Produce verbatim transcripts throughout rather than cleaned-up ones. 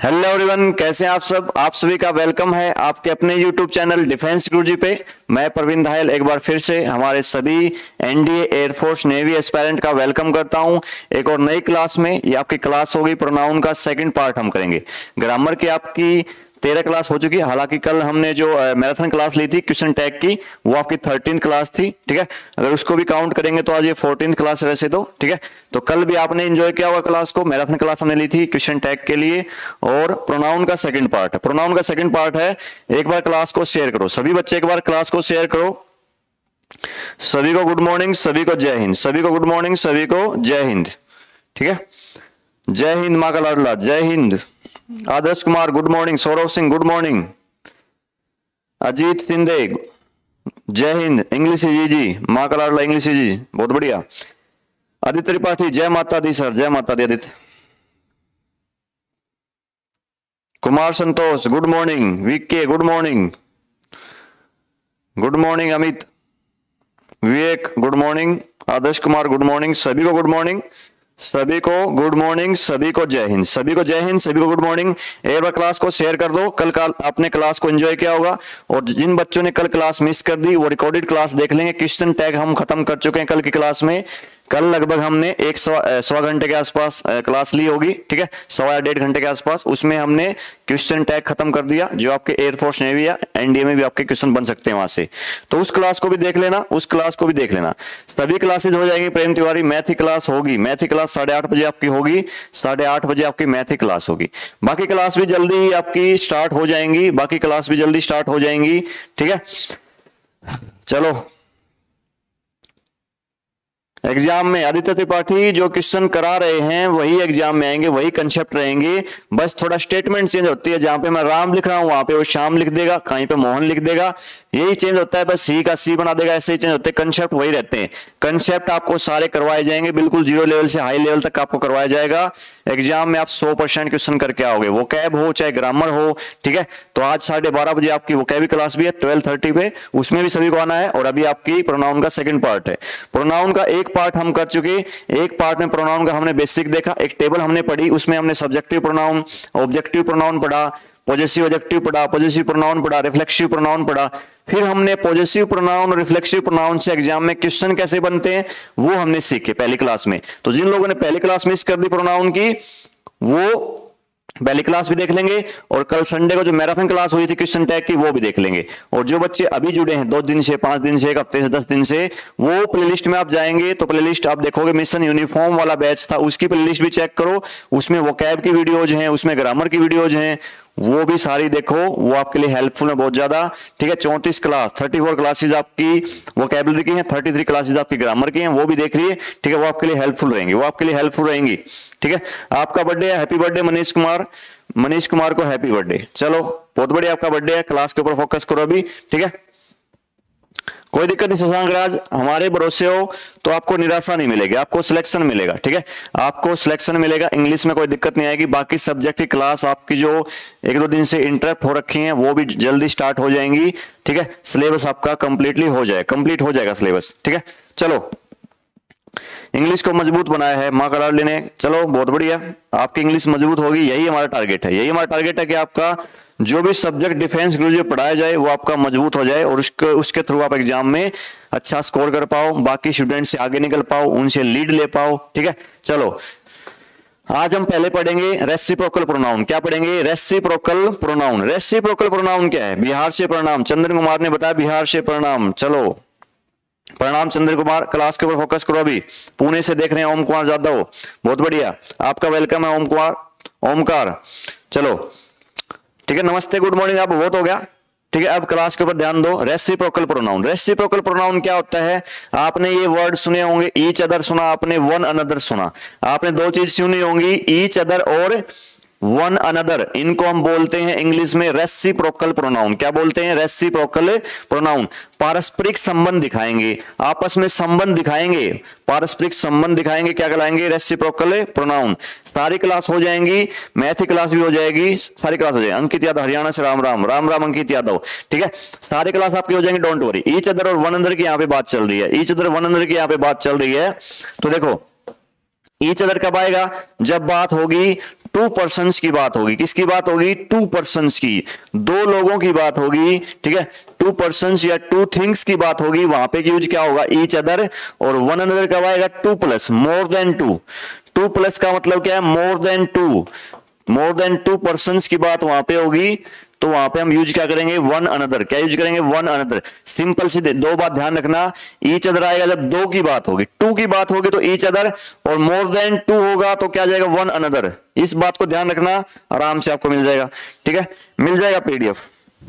Hello everyone, कैसे हैं आप सब। आप सभी का वेलकम है आपके अपने यूट्यूब चैनल डिफेंस गुरुजी पे। मैं प्रवीण धायल एक बार फिर से हमारे सभी एनडीए, एयरफोर्स, नेवी एस्पायरेंट का वेलकम करता हूं एक और नई क्लास में। ये आपकी क्लास होगी प्रोनाउन का सेकंड पार्ट हम करेंगे। ग्रामर की आपकी तेरह क्लास हो चुकी है। हालांकि कल हमने जो मैराथन क्लास ली थी क्वेश्चन टैग की, वो आपकी थर्टीन क्लास थी, ठीक है। अगर उसको भी काउंट करेंगे तो आज ये फोर्टीन क्लास है वैसे तो, ठीक है। तो कल भी आपने एंजॉय किया होगा क्लास को। मैराथन क्लास हमने ली थी क्वेश्चन टैग के लिए और प्रोनाउन का सेकंड पार्ट है। प्रोनाउन का सेकंड पार्ट है। एक बार क्लास को शेयर करो सभी बच्चे, एक बार क्लास को शेयर करो। सभी को गुड मॉर्निंग, सभी को जय हिंद, सभी को गुड मॉर्निंग, सभी को जय हिंद, ठीक है। जय हिंद माँ का लाडला, जय हिंद। Adarsh Kumar good morning, Saurabh Singh good morning, Ajit Sindhe जय हिंद। इंग्लिश जी जी माँ का लाडला, इंग्लिश जी बहुत बढ़िया। आदित्य त्रिपाठी जय माता दी सर, जय माता दी Aditya. Kumar Santosh good morning, VK good morning, good morning. Amit, Vivek good morning, Adarsh Kumar good morning, सभी को गुड मॉर्निंग, सभी को गुड मॉर्निंग, सभी को जय हिंद, सभी को जय हिंद, सभी को गुड मॉर्निंग। एक बार क्लास को शेयर कर दो। कल का आपने क्लास को एंजॉय किया होगा और जिन बच्चों ने कल क्लास मिस कर दी वो रिकॉर्डेड क्लास देख लेंगे। क्वेश्चन टैग हम खत्म कर चुके हैं कल की क्लास में। कल लगभग हमने एक सवा सवा घंटे के आसपास क्लास ली होगी, ठीक है, सवा या डेढ़ घंटे के आसपास। उसमें हमने क्वेश्चन टैग खत्म कर दिया जो आपके एयरफोर्स, नेवी या एनडीए में भी आपके क्वेश्चन बन सकते हैं वहां से। तो उस क्लास को भी देख लेना, उस क्लास को भी देख लेना। सभी क्लासेज हो जाएंगी। प्रेम तिवारी मैथ की क्लास होगी, मैथ की क्लास साढ़े आठ बजे आपकी होगी, साढ़े आठ बजे आपकी मैथ की क्लास होगी। बाकी क्लास भी जल्दी आपकी स्टार्ट हो जाएंगी, बाकी क्लास भी जल्दी स्टार्ट हो जाएंगी, ठीक है। चलो, एग्जाम में आदित्य त्रिपाठी जो क्वेश्चन करा रहे हैं वही एग्जाम में आएंगे, वही कंसेप्ट रहेंगे। बस थोड़ा स्टेटमेंट चेंज होती है। जहां पे मैं राम लिख रहा हूं वहां पे वो श्याम लिख देगा, कहीं पे मोहन लिख देगा, यही चेंज होता है। बस सी का सी बना देगा, ऐसे ही चेंज होते हैं। कंसेप्ट वही रहते हैं। कंसेप्ट आपको सारे करवाए जाएंगे, बिल्कुल जीरो लेवल से हाई लेवल तक आपको करवाया जाएगा। एग्जाम में आप सौ परसेंट क्वेश्चन करके आओगे, वो कैब हो चाहे ग्रामर हो, ठीक है। तो आज साढ़े बारह बजे आपकी वो कैब क्लास भी है ट्वेल्व थर्टी पे, उसमें भी सभी को आना है। और अभी आपकी प्रोनाउन का सेकंड पार्ट है। प्रोनाउन का एक पार्ट हम कर चुके। एक पार्ट में प्रोनाउन का हमने बेसिक देखा, एक टेबल हमने पढ़ी, उसमें हमने सब्जेक्टिव प्रोनाउन, ऑब्जेक्टिव प्रोनाउन पढ़ा, पॉजेसिव एडजेक्टिव पढ़ा, पॉजेसिव प्रोनाउन पढ़ा, रिफ्लेक्सिव प्रोनाउन पढ़ा। फिर हमने पॉजेसिव प्रोनाउन और रिफ्लेक्सिव प्रोनाउन से एग्जाम में क्वेश्चन कैसे बनते हैं वो हमने सीखे पहली क्लास में। तो जिन लोगों ने पहली क्लास मिस कर दी प्रोनाउन की, वो पहली क्लास भी देख लेंगे और कल संडे को जो मैराथन क्लास हुई थी क्वेश्चन टैग की वो भी देख लेंगे। और जो बच्चे अभी जुड़े हैं दो दिन से, पांच दिन से, एक हफ्ते से, दस दिन से, वो प्लेलिस्ट में आप जाएंगे तो प्लेलिस्ट आप देखोगे मिशन यूनिफॉर्म वाला बैच था, उसकी प्लेलिस्ट भी चेक करो। उसमें वोकैब की वीडियोज हैं, उसमें ग्रामर की वीडियोज हैं, वो भी सारी देखो, वो आपके लिए हेल्पफुल है बहुत ज्यादा, ठीक है। चौंतीस क्लास, थर्टी फोर क्लासेज आपकी वोकैबुलरी की हैं, थर्टी थ्री क्लासेज आपकी ग्रामर की हैं, वो भी देख लिए, ठीक है। वो आपके लिए हेल्पफुल रहेंगी, वो आपके लिए हेल्पफुल रहेंगी, ठीक है। आपका बर्थडे है, हैप्पी बर्थडे मनीष कुमार, मनीष कुमार को हैप्पी बर्थडे। चलो बहुत बढ़िया, आपका बर्थडे है। क्लास के ऊपर फोकस करो अभी, ठीक है। कोई दिक्कत नहीं शशांक राज, हमारे भरोसे हो तो आपको निराशा नहीं मिलेगी, आपको सिलेक्शन मिलेगा, ठीक है। आपको सिलेक्शन मिलेगा। इंग्लिश में कोई दिक्कत नहीं आएगी। बाकी सब्जेक्ट की क्लास आपकी जो एक दो दिन से इंटरप्ट हो रखी हैं वो भी जल्दी स्टार्ट हो जाएंगी, ठीक है। सिलेबस आपका कंप्लीटली हो जाए कंप्लीट हो जाएगा सिलेबस, ठीक है। चलो, इंग्लिश को मजबूत बनाया है माँ का लाडली ने। चलो बहुत बढ़िया, आपकी इंग्लिश मजबूत होगी, यही हमारा टारगेट है। यही हमारा टारगेट है कि आपका जो भी सब्जेक्ट डिफेंस गुरु जो पढ़ाया जाए वो आपका मजबूत हो जाए और उसके उसके थ्रू आप एग्जाम में अच्छा स्कोर कर पाओ, बाकी स्टूडेंट से आगे निकल पाओ, उनसे लीड ले पाओ, ठीक है। चलो, आज हम पहले पढ़ेंगे रेसिप्रोकल प्रोनाउन। क्या पढ़ेंगे? Reciprocal pronoun. रेसिप्रोकल प्रोनाउन क्या है? बिहार से प्रणाम, चंद्र कुमार ने बताया बिहार से प्रणाम। चलो, प्रणाम चंद्र कुमार। क्लास के ऊपर फोकस करो अभी। पुणे से देख रहे हैं ओम कुमार जादव, बहुत बढ़िया, आपका वेलकम है ओम कुमार, ओमकार। चलो ठीक है, नमस्ते, गुड मॉर्निंग, आप बहुत हो गया, ठीक है। अब क्लास के ऊपर ध्यान दो। Reciprocal pronoun. रेसिप्रोकल प्रोनाउन क्या होता है? आपने ये वर्ड सुने होंगे, ईच अदर सुना आपने, वन अनदर सुना। आपने दो चीज सुनी होंगी, ईच अदर और वन अनदर। इनको हम बोलते हैं इंग्लिश में रेसिप्रोकल प्रोनाउन। क्या बोलते हैं? Reciprocal pronoun. पारस्परिक संबंध दिखाएंगे, आपस में संबंध दिखाएंगे, पारस्परिक संबंध दिखाएंगे, क्या कहलाएंगे? Reciprocal pronoun. सारी क्लास हो जाएंगी, मैथ की क्लास भी हो जाएगी, सारी क्लास हो जाएगी। अंकित यादव हरियाणा से, राम राम, राम राम अंकित यादव, ठीक है। सारी क्लास आपकी हो जाएंगी, डोंट वरी। ईच अदर और वन अनदर की यहाँ पे बात चल रही है, ईच अदर वन अनदर की यहाँ पे बात चल रही है। तो देखो, ईच अदर कब आएगा? जब बात होगी टू पर्सन्स की बात होगी। किसकी बात होगी? टू पर्सन्स की, दो लोगों की बात होगी, ठीक है। टू पर्सन्स या टू थिंग्स की बात होगी, वहां पे यूज क्या होगा? Each other. और वन अनदर कब आएगा? Two plus, more than two. Two plus का मतलब क्या है? More than two. More than two persons की बात वहां पे होगी, तो वहां पे हम यूज क्या करेंगे? One another. क्या यूज करेंगे? One another. सिंपल सी दो बात ध्यान रखना, ईच अदर आएगा जब दो की बात होगी, टू की बात होगी तो ईच अदर, और मोर देन टू होगा तो क्या जाएगा? One another. इस बात को ध्यान रखना, आराम से आपको मिल जाएगा, ठीक है। मिल जाएगा पीडीएफ,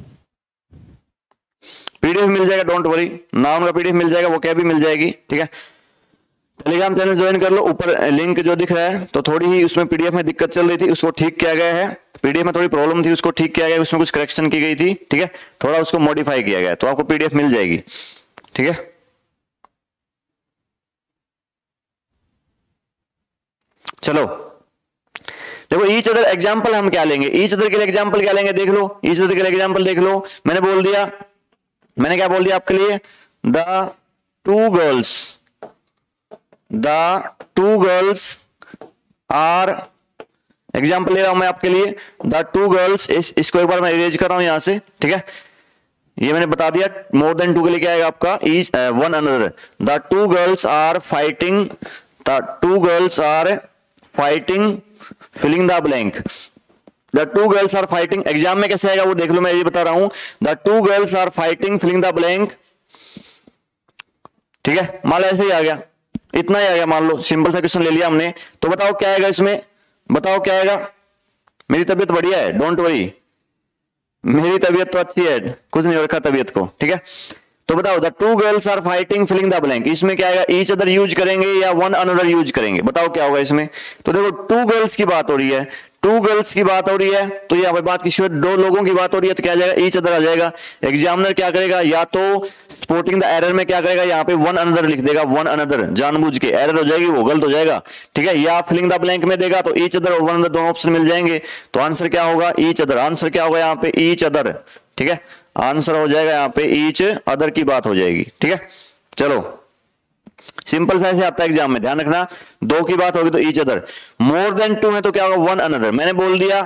पीडीएफ मिल जाएगा, डोंट वरी। नाउन का पीडीएफ मिल जाएगा, वो क्या भी मिल जाएगी, ठीक है। टेलीग्राम चैनल ज्वाइन कर लो, ऊपर लिंक जो दिख रहा है। तो थोड़ी ही उसमें पीडीएफ में दिक्कत चल रही थी, उसको ठीक किया गया है। पीडीएफ में थोड़ी प्रॉब्लम थी, उसको ठीक किया गया, उसमें कुछ करेक्शन की गई थी, ठीक है। थोड़ा उसको मॉडिफाई किया गया, तो आपको पीडीएफ मिल जाएगी, ठीक है। चलो देखो, ईच अदर एग्जाम्पल हम क्या लेंगे? ईच अदर के लिए एग्जाम्पल क्या लेंगे? देख लो, ईच अदर के लिए एग्जाम्पल देख लो। मैंने बोल दिया, मैंने क्या बोल दिया आपके लिए? The two girls, the two girls are, example ले रहा हूं मैं आपके लिए, द टू गर्ल्स। इस, इसको एक बार मैं इरेज कर रहा हूं यहां से, ठीक है। ये मैंने बता दिया, मोर देन टू के लिए क्या आएगा आपका? Each one another. The two girls are fighting, the two girls are fighting, filling the blank. The two girls are fighting, exam में कैसे आएगा वो देख लो, मैं ये बता रहा हूं। The two girls are fighting, filling the blank, ठीक है। मान लो ऐसे ही आ गया, इतना ही आ गया, मान लो सिंपल सा क्वेश्चन ले लिया हमने। तो बताओ क्या आएगा इसमें? बताओ क्या आएगा? मेरी तबीयत बढ़िया है, डोंट वरी, मेरी तबीयत तो अच्छी है, कुछ नहीं हो रखा तबीयत को, ठीक है। तो बताओ, the two girls are fighting, filling the blank, इसमें क्या आएगा? ईच अदर यूज करेंगे या वन अनदर यूज करेंगे? बताओ क्या होगा इसमें? तो देखो, टू गर्ल्स की बात हो रही है, टू गर्ल्स की बात हो रही है, तो यहाँ पे बात किसी दो लोगों की बात हो रही है, तो क्या आ जाएगा? ईच अदर आ जाएगा। एग्जामिनर क्या करेगा? या तो स्पोर्टिंग द एरर में क्या करेगा? यहाँ पे वन अनदर लिख देगा, वन अनदर, जानबूझ के एरर हो जाएगी, वो गलत हो जाएगा, ठीक है। या फिलिंग द ब्लैंक में देगा तो ईच अदर और वन अनदर दोनों ऑप्शन मिल जाएंगे, तो आंसर क्या होगा? Each other. आंसर क्या होगा यहाँ पे? ईच अदर, ठीक है। आंसर हो जाएगा यहाँ पे ईच अदर की बात हो जाएगी, ठीक है। चलो, सिंपल सा ऐसे आता है एग्जाम में, ध्यान रखना। दो की बात होगी तो each other, more than two है तो क्या होगा? One another. मैंने बोल दिया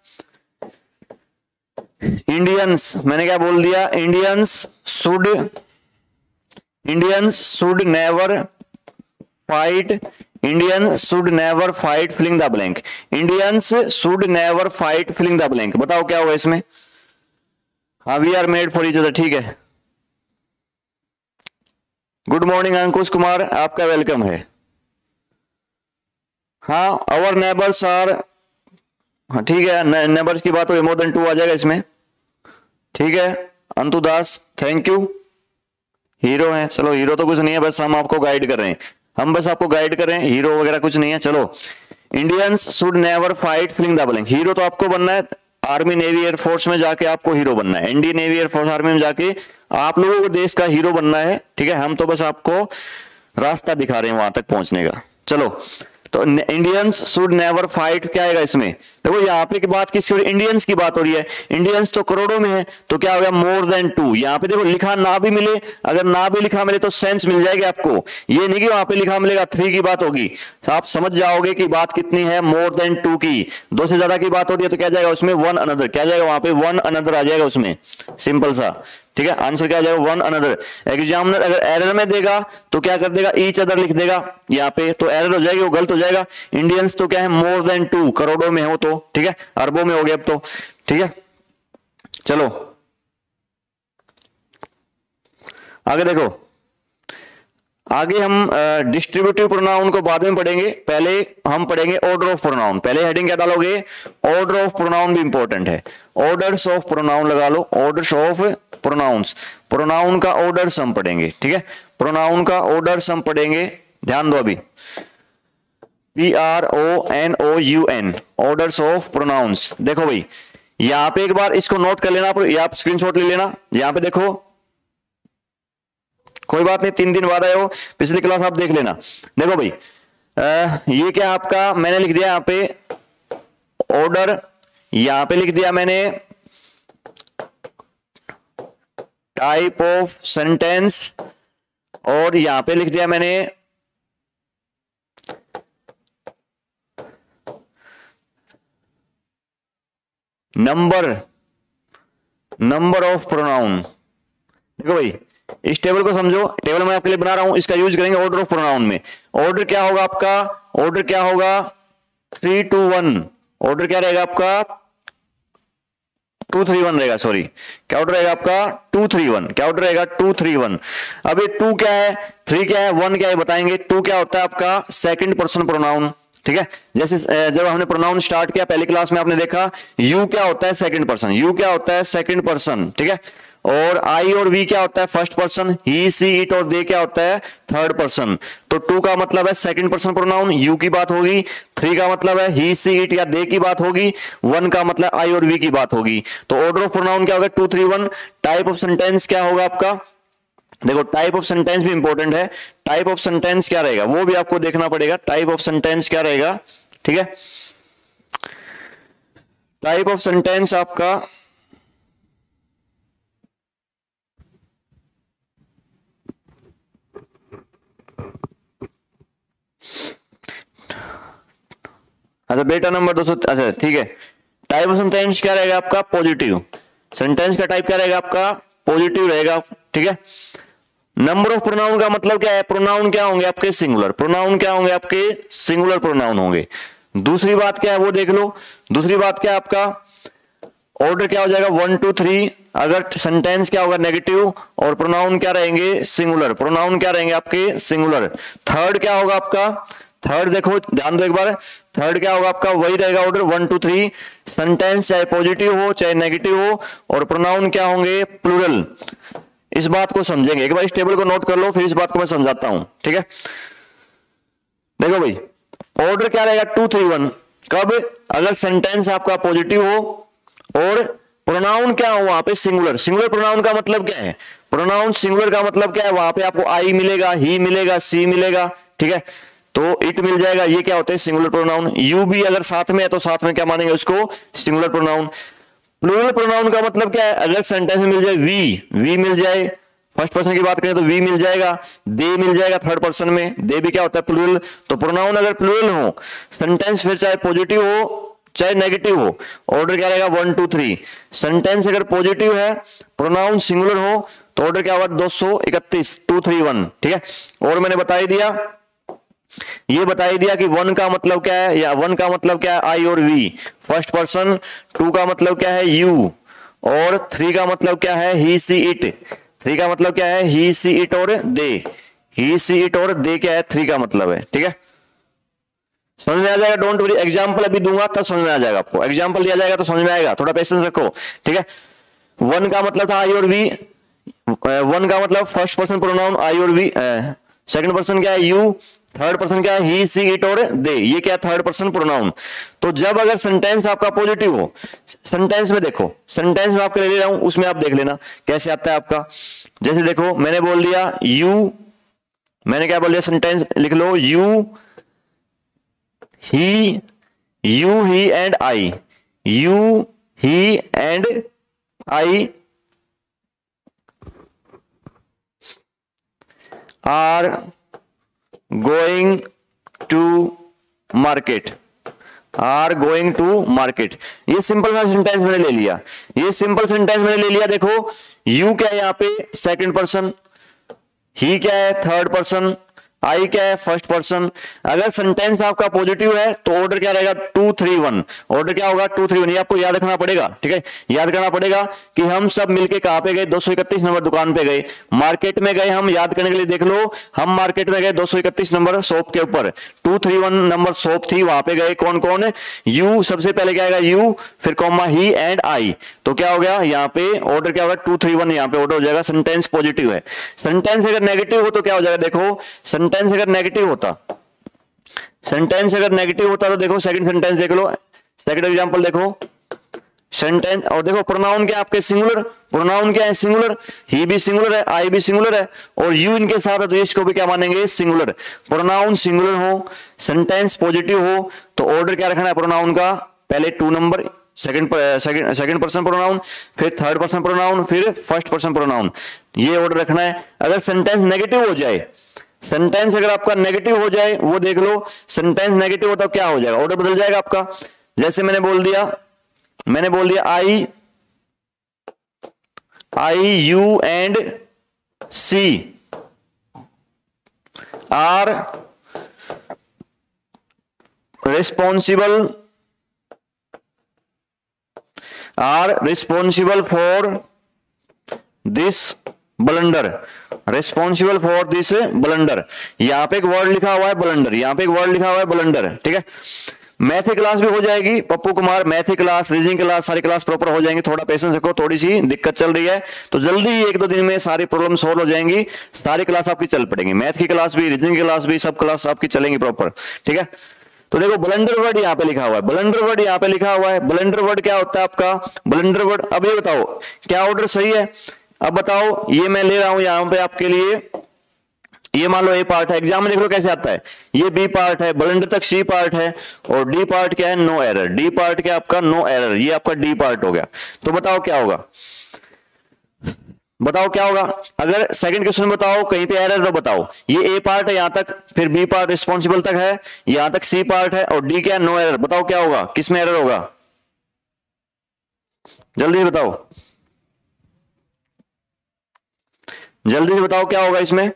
इंडियंस, मैंने क्या बोल दिया? Indians should, Indians should never fight, Indian should never fight filling the blank, Indians should never fight filling the blank. बताओ क्या होगा इसमें? हाँ, we are made for each other, ठीक है। गुड मॉर्निंग अंकुश कुमार, आपका वेलकम है। हाँ, अवर नेबर्स आर, हाँ ठीक है, नेबर्स की बात हो, मोर देन टू आ जाएगा इसमें, ठीक है। Antu Das, thank you. Hero है, चलो हीरो तो कुछ नहीं है, बस हम आपको गाइड कर रहे हैं, हम बस आपको गाइड कर रहे हैं, हीरो वगैरह कुछ नहीं है। चलो, Indians should never fight filling the blank. Hero तो आपको बनना है आर्मी नेवी एयरफोर्स में जाके, आपको हीरो बनना है, इंडियन नेवी एयरफोर्स आर्मी में जाके आप लोगों को देश का हीरो बनना है, ठीक है। हम तो बस आपको रास्ता दिखा रहे हैं वहां तक पहुंचने का। चलो, तो इंडियंस शुड नेवर फाइट, क्या आएगा इसमें? देखो यहाँ पे की बात किसकी हो रही है? इंडियंस की बात हो रही है। इंडियंस तो करोड़ों में है, तो क्या होगा? More than two. यहाँ पे देखो लिखा ना भी मिले, अगर ना भी लिखा मिले तो सेंस मिल जाएगी आपको, ये नहीं कि वहां पे लिखा मिलेगा थ्री की बात होगी, तो आप समझ जाओगे कि बात कितनी है, मोर देन टू की। दो से ज्यादा की बात हो रही है तो क्या जाएगा उसमें? One another. क्या जाएगा वहां पे? वन अनदर आ जाएगा उसमें, सिंपल सा, ठीक है। आंसर क्या आ जाएगा? One another. एग्जामिनर अगर एरर में देगा तो क्या कर देगा? ईच अदर लिख देगा यहाँ पे, तो एरर हो जाएगी, वो गलत हो जाएगा। इंडियंस तो क्या है? मोर देन टू, करोड़ों में हो तो, ठीक है, अरबों में हो गया अब तो, ठीक है। चलो आगे देखो, आगे हम डिस्ट्रीब्यूटिव प्रोनाउन को बाद में पढ़ेंगे, पहले हम पढ़ेंगे ऑर्डर ऑफ प्रोनाउन। पहले हेडिंग क्या डालोगे? ऑर्डर ऑफ प्रोनाउन भी इंपॉर्टेंट है, ऑर्डर्स ऑफ प्रोनाउन लगा लो, ऑर्डर्स ऑफ प्रोनाउंस। प्रोनाउन का ऑर्डर्स हम पढ़ेंगे, ठीक है, प्रोनाउन का ऑर्डर्स हम पढ़ेंगे, ध्यान दो अभी। P R O N O U N, orders of pronouns. देखो भाई, यहां पे एक बार इसको नोट कर लेना, आप स्क्रीनशॉट ले लेना। यहां पे देखो, कोई बात नहीं, तीन दिन बाद आए हो, पिछली क्लास आप देख लेना। देखो भाई, आ, ये क्या आपका मैंने लिख दिया यहाँ पे ऑर्डर, यहां पे लिख दिया मैंने टाइप ऑफ सेंटेंस, और यहां पे लिख दिया मैंने नंबर नंबर ऑफ प्रोनाउन। देखो भाई इस टेबल को समझो, टेबल मैं आपके लिए बना रहा हूं, इसका यूज करेंगे ऑर्डर ऑफ प्रोनाउन में। ऑर्डर क्या होगा आपका, ऑर्डर क्या होगा थ्री टू वन, ऑर्डर क्या रहेगा आपका टू थ्री वन रहेगा, सॉरी क्या ऑर्डर रहेगा आपका टू थ्री वन, क्या ऑर्डर रहेगा टू थ्री वन। अब ये टू क्या है, थ्री क्या है, वन क्या है बताएंगे। टू क्या होता है आपका सेकंड पर्सन प्रोनाउन, ठीक है। जैसे जब हमने प्रोनाउन स्टार्ट किया पहली क्लास में आपने देखा यू क्या होता है सेकंड पर्सन, यू क्या होता है सेकंड पर्सन, ठीक है। और आई और वी क्या होता है first person, he she it और दे क्या होता है थर्ड पर्सन। तो टू का मतलब है सेकंड पर्सन प्रोनाउन, यू की बात होगी। थ्री का मतलब है ही सी इट या दे की बात होगी। वन का मतलब आई और वी की बात होगी। तो ऑर्डर ऑफ प्रोनाउन क्या होगा two three one. Type of sentence क्या होगा आपका, देखो टाइप ऑफ सेंटेंस भी इंपॉर्टेंट है। टाइप ऑफ सेंटेंस क्या रहेगा वो भी आपको देखना पड़ेगा। टाइप ऑफ सेंटेंस क्या रहेगा, ठीक है। टाइप ऑफ सेंटेंस आपका अच्छा बेटा नंबर दो सौ, अच्छा ठीक है। टाइप ऑफ सेंटेंस क्या रहेगा आपका पॉजिटिव। सेंटेंस का टाइप क्या रहेगा आपका पॉजिटिव रहेगा, ठीक है। नंबर ऑफ प्रोनाउन का मतलब क्या है, प्रोनाउन क्या होंगे आपके सिंगुलर, प्रोनाउन क्या होंगे आपके सिंगुलर प्रोनाउन होंगे। दूसरी बात क्या है वो देख लो। दूसरी बात क्या है आपका ऑर्डर क्या हो जाएगा वन टू थ्री। अगर सेंटेंस क्या होगा नेगेटिव और प्रोनाउन क्या रहेंगे सिंगुलर, प्रोनाउन क्या रहेंगे आपके सिंगुलर। थर्ड क्या होगा आपका, थर्ड देखो ध्यान दो एक बार, थर्ड क्या होगा आपका वही रहेगा order one two three. Sentence चाहे पॉजिटिव हो चाहे नेगेटिव हो और प्रोनाउन क्या होंगे प्लूरल। इस बात को समझेंगे, एक बार इस टेबल को नोट कर लो फिर इस बात को मैं समझाता हूं, ठीक है। देखो भाई ऑर्डर क्या रहेगा टू थ्री वन, कब अगर सेंटेंस आपका पॉजिटिव हो और प्रोनाउन क्या हो वहां पे सिंगुलर। सिंगुलर प्रोनाउन का मतलब क्या है, प्रोनाउन सिंगुलर का मतलब क्या है, वहां पे आपको आई मिलेगा, ही मिलेगा, सी मिलेगा, ठीक है। तो इट मिल जाएगा, ये क्या होते हैं सिंगुलर प्रोनाउन। यू भी अगर साथ में है तो साथ में क्या मानेंगे उसको सिंगुलर प्रोनाउन। प्लूरल प्रोनाउन का मतलब क्या है, अगर सेंटेंस में मिल जाए वी, वी मिल जाए, फर्स्ट पर्सन की बात करें तो वी मिल जाएगा, दे मिल जाएगा थर्ड पर्सन में, दे भी क्या होता है प्लूरल। तो प्रोनाउन अगर प्लूरल हो, सेंटेंस फिर चाहे पॉजिटिव हो चाहे नेगेटिव हो, ऑर्डर क्या रहेगा वन टू थ्री। सेंटेंस अगर पॉजिटिव है प्रोनाउन सिंगुलर हो तो ऑर्डर क्या होगा दो सौ इकतीस टू थ्री वन, ठीक है। और मैंने बता ही दिया, ये बता ही दिया कि वन का मतलब क्या है, या वन का मतलब क्या है आई और वी फर्स्ट पर्सन, टू का मतलब क्या है यू और थ्री का मतलब क्या है ही सी इट। थ्री का मतलब क्या है ही सी इट और दे, ही सी इट और दे क्या है थ्री का मतलब है, ठीक है। समझ में आ जाएगा, डोंट वरी, एग्जाम्पल अभी दूंगा तब समझ में आ जाएगा आपको, एग्जाम्पल दिया जाएगा तो समझ में आएगा, थोड़ा पेशेंस रखो, ठीक है। वन का मतलब था आई और वी, वन का मतलब फर्स्ट पर्सन प्रोनाउन आई और वी, सेकंड पर्सन क्या है यू, थर्ड पर्सन क्या है ही सी इट और दे, ये क्या थर्ड पर्सन प्रोनाउन। तो जब अगर सेंटेंस आपका पॉजिटिव हो, सेंटेंस में देखो, सेंटेंस में आपके ले रहा हूं उसमें आप देख लेना कैसे आता है आपका। जैसे देखो मैंने बोल दिया यू, मैंने क्या बोल दिया सेंटेंस लिख लो you he, you he and I, you he and I are going to market, are going to market. ये सिंपल सेंटेंस मैंने ले लिया, ये सिंपल सेंटेंस मैंने ले लिया। देखो यू क्या है यहाँ पे सेकंड पर्सन, ही क्या है थर्ड पर्सन, आई क्या है फर्स्ट पर्सन। अगर सेंटेंस आपका पॉजिटिव है तो ऑर्डर क्या रहेगा टू थ्री वन, ऑर्डर क्या होगा टू थ्री वन। ये आपको याद रखना पड़ेगा, ठीक है। याद करना पड़ेगा कि हम सब मिलके कहां पे गए, दो सौ इकतीस नंबर दुकान पे गए, मार्केट में गए हम। याद करने के लिए देख लो, हम मार्केट में गए दो सौ इकतीस नंबर शॉप के ऊपर, two three one number shop थी, वहां पे गए कौन कौन, यू सबसे पहले क्या आएगा यू, फिर कॉमा ही एंड आई। तो क्या हो गया यहाँ पे ऑर्डर क्या होगा टू थ्री वन, यहाँ पे ऑर्डर हो जाएगा। सेंटेंस पॉजिटिव है। सेंटेंस अगर नेगेटिव हो तो क्या हो जाएगा, देखो सेंटेंस अगर नेगेटिव होता, सेंटेंस अगर नेगेटिव होता तो देखो सेकंड सेंटेंस देख लो, सेकंड एग्जांपल देखो सेंटेंस, और देखो प्रोनाउन क्या आपके सिंगुलर, प्रोनाउन क्या है सिंगुलर, ही भी सिंगुलर है, आई भी सिंगुलर है और यू इनके साथ है तो इसको भी क्या मानेंगे सिंगुलर। प्रोनाउन सिंगुलर हो, सेंटेंस पॉजिटिव हो तो ऑर्डर क्या रखना है प्रोनाउन का, पहले two number, second second second person pronoun, फिर थर्ड पर्सन प्रोनाउन, फिर फर्स्ट पर्सन प्रोनाउन, ये ऑर्डर रखना है। अगर सेंटेंस नेगेटिव हो जाए, सेंटेंस अगर आपका नेगेटिव हो जाए वो देख लो, सेंटेंस नेगेटिव हो तो क्या हो जाएगा ऑर्डर बदल जाएगा आपका। जैसे मैंने बोल दिया मैंने बोल दिया I I you and she are responsible are responsible for this blunder, responsible for this blunder. यहां पे एक वर्ड लिखा हुआ है ब्लंडर, यहां पे एक वर्ड लिखा हुआ है ब्लंडर, ठीक है। मैथ की क्लास भी हो जाएगी, पप्पू कुमार मैथ की क्लास, रीजनिंग क्लास, सारी क्लास प्रॉपर हो जाएंगी। थोड़ा पेशेंस रखो, थोड़ी सी दिक्कत चल रही है तो जल्दी एक दो दिन में सारी प्रॉब्लम सॉल्व हो जाएंगी, सारी क्लास आपकी चल पड़ेगी। मैथ की क्लास भी, रीजनिंग की क्लास भी, सब क्लास आपकी चलेंगी प्रॉपर, ठीक है। तो देखो ब्लंडर वर्ड यहां पे लिखा हुआ है, ब्लंडर वर्ड यहां पे लिखा हुआ है। ब्लंडर वर्ड क्या होता है आपका? Blunder word. अब ये बताओ क्या ऑर्डर सही है? अब बताओ, ये मैं ले रहा हूं यहां पे आपके लिए, ये मान लो ए पार्ट है, एग्जाम में देख लो कैसे आता है, ये बी पार्ट है, ब्लंडर तक सी पार्ट है, और डी पार्ट क्या है? No error. डी पार्ट क्या आपका? No error. ये आपका डी पार्ट हो गया। तो बताओ क्या होगा, बताओ क्या होगा? अगर सेकंड क्वेश्चन बताओ कहीं पे एरर तो बताओ। ये ए पार्ट है यहां तक, फिर बी पार्ट रिस्पॉन्सिबल तक है, यहां तक सी पार्ट है, और डी क्या? No error. बताओ क्या होगा, किसमें एरर होगा? जल्दी से बताओ, जल्दी से बताओ क्या होगा इसमें?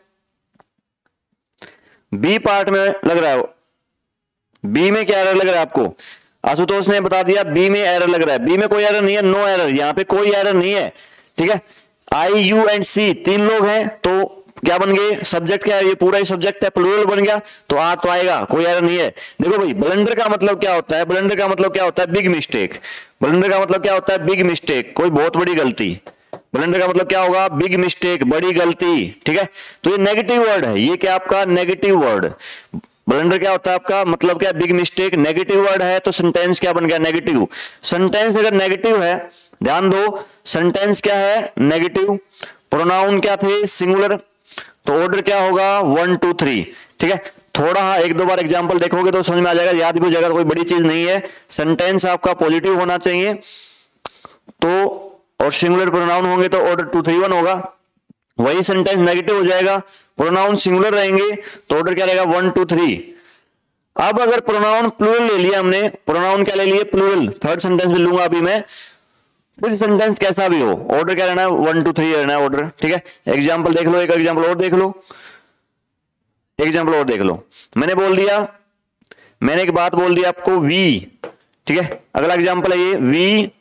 बी पार्ट में लग रहा है, बी में क्या एरर लग रहा है आपको? आशुतोष ने बता दिया बी में एरर लग रहा है। बी में कोई एरर नहीं है, नो एरर, यहां पे कोई एरर नहीं है, ठीक है। आई यू एंड सी तीन लोग हैं, तो क्या बन गए? सब्जेक्ट क्या है? ये पूरा ही सब्जेक्ट है, प्लूरल बन गया, तो आ तो आएगा, कोई एरर नहीं है। देखो भाई, ब्लंडर का मतलब क्या होता है? ब्लंडर का मतलब क्या होता है? Big mistake. ब्लंडर का मतलब क्या होता है? बिग मिस्टेक, कोई बहुत बड़ी गलती। ब्लंडर का मतलब क्या होगा? बिग मिस्टेक, बड़ी गलती, ठीक है। तो ये नेगेटिव वर्ड है, ये क्या आपका? Negative word. ब्लंडर क्या होता है आपका? मतलब क्या? Big mistake. नेगेटिव वर्ड है तो सेंटेंस क्या बन गया? नेगेटिव। सेंटेंस अगर नेगेटिव है, ध्यान दो, सेंटेंस क्या है? नेगेटिव। प्रोनाउन क्या थे? सिंगुलर। तो ऑर्डर क्या होगा? वन टू थ्री, ठीक है। थोड़ा हाँ एक दो बार एग्जाम्पल देखोगे तो समझ में आ जाएगा, याद भी हो जाएगा, कोई बड़ी चीज नहीं है। सेंटेंस आपका पॉजिटिव होना चाहिए, तो और सिंगुलर प्रोनाउन होंगे तो ऑर्डर टू थ्री वन होगा। वही सेंटेंस नेगेटिव हो जाएगा, प्रोनाउन सिंगुलर रहेंगे तो ऑर्डर क्या रहेगा? One two three. अब अगर प्रोनाउन प्लूरल ले लिया हमने, प्रोनाउन क्या ले लिए? प्लूरल। थर्ड सेंटेंस भी लूंगा अभी मैं, फिर सेंटेंस कैसा भी हो, ऑर्डर क्या रहना है? वन टू थ्री रहना है ऑर्डर, ठीक है। एग्जाम्पल देख लो, एक एग्जाम्पल और देख लो, एग्जाम्पल और देख लो। मैंने बोल दिया, मैंने एक बात बोल दी आपको, वी, ठीक है। अगला एग्जाम्पल है ये, वी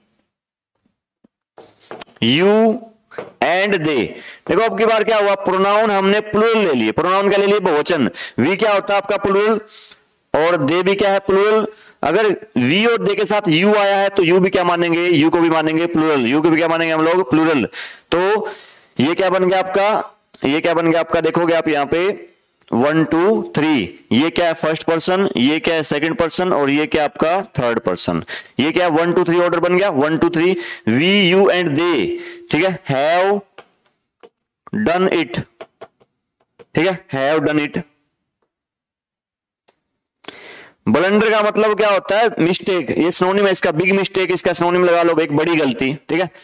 यू एंड दे। देखो अब की बार क्या हुआ? प्रोनाउन हमने प्लूरल ले लिए। प्रोनाउन क्या ले लिए? बहुवचन। वी क्या होता है आपका? प्लूरल, और दे भी क्या है? प्लूरल। अगर वी और दे के साथ यू आया है तो यू भी क्या मानेंगे? यू को भी मानेंगे प्लूरल। यू को भी क्या मानेंगे हम लोग? प्लूरल। तो ये क्या बन गया आपका? ये क्या बन गया आपका? देखोगे आप यहां पे वन टू थ्री, ये क्या है? फर्स्ट पर्सन, ये क्या है? सेकंड पर्सन, और ये क्या आपका? Third person. ये क्या? वन टू थ्री ऑर्डर बन गया, one two three. We you and they, ठीक है, हैव डन इट, ठीक है, हैव डन इट। ब्लंडर का मतलब क्या होता है? मिस्टेक। ये सिनोनिम है इसका, बिग मिस्टेक, इसका सिनोनिम लगा लो, एक बड़ी गलती, ठीक है।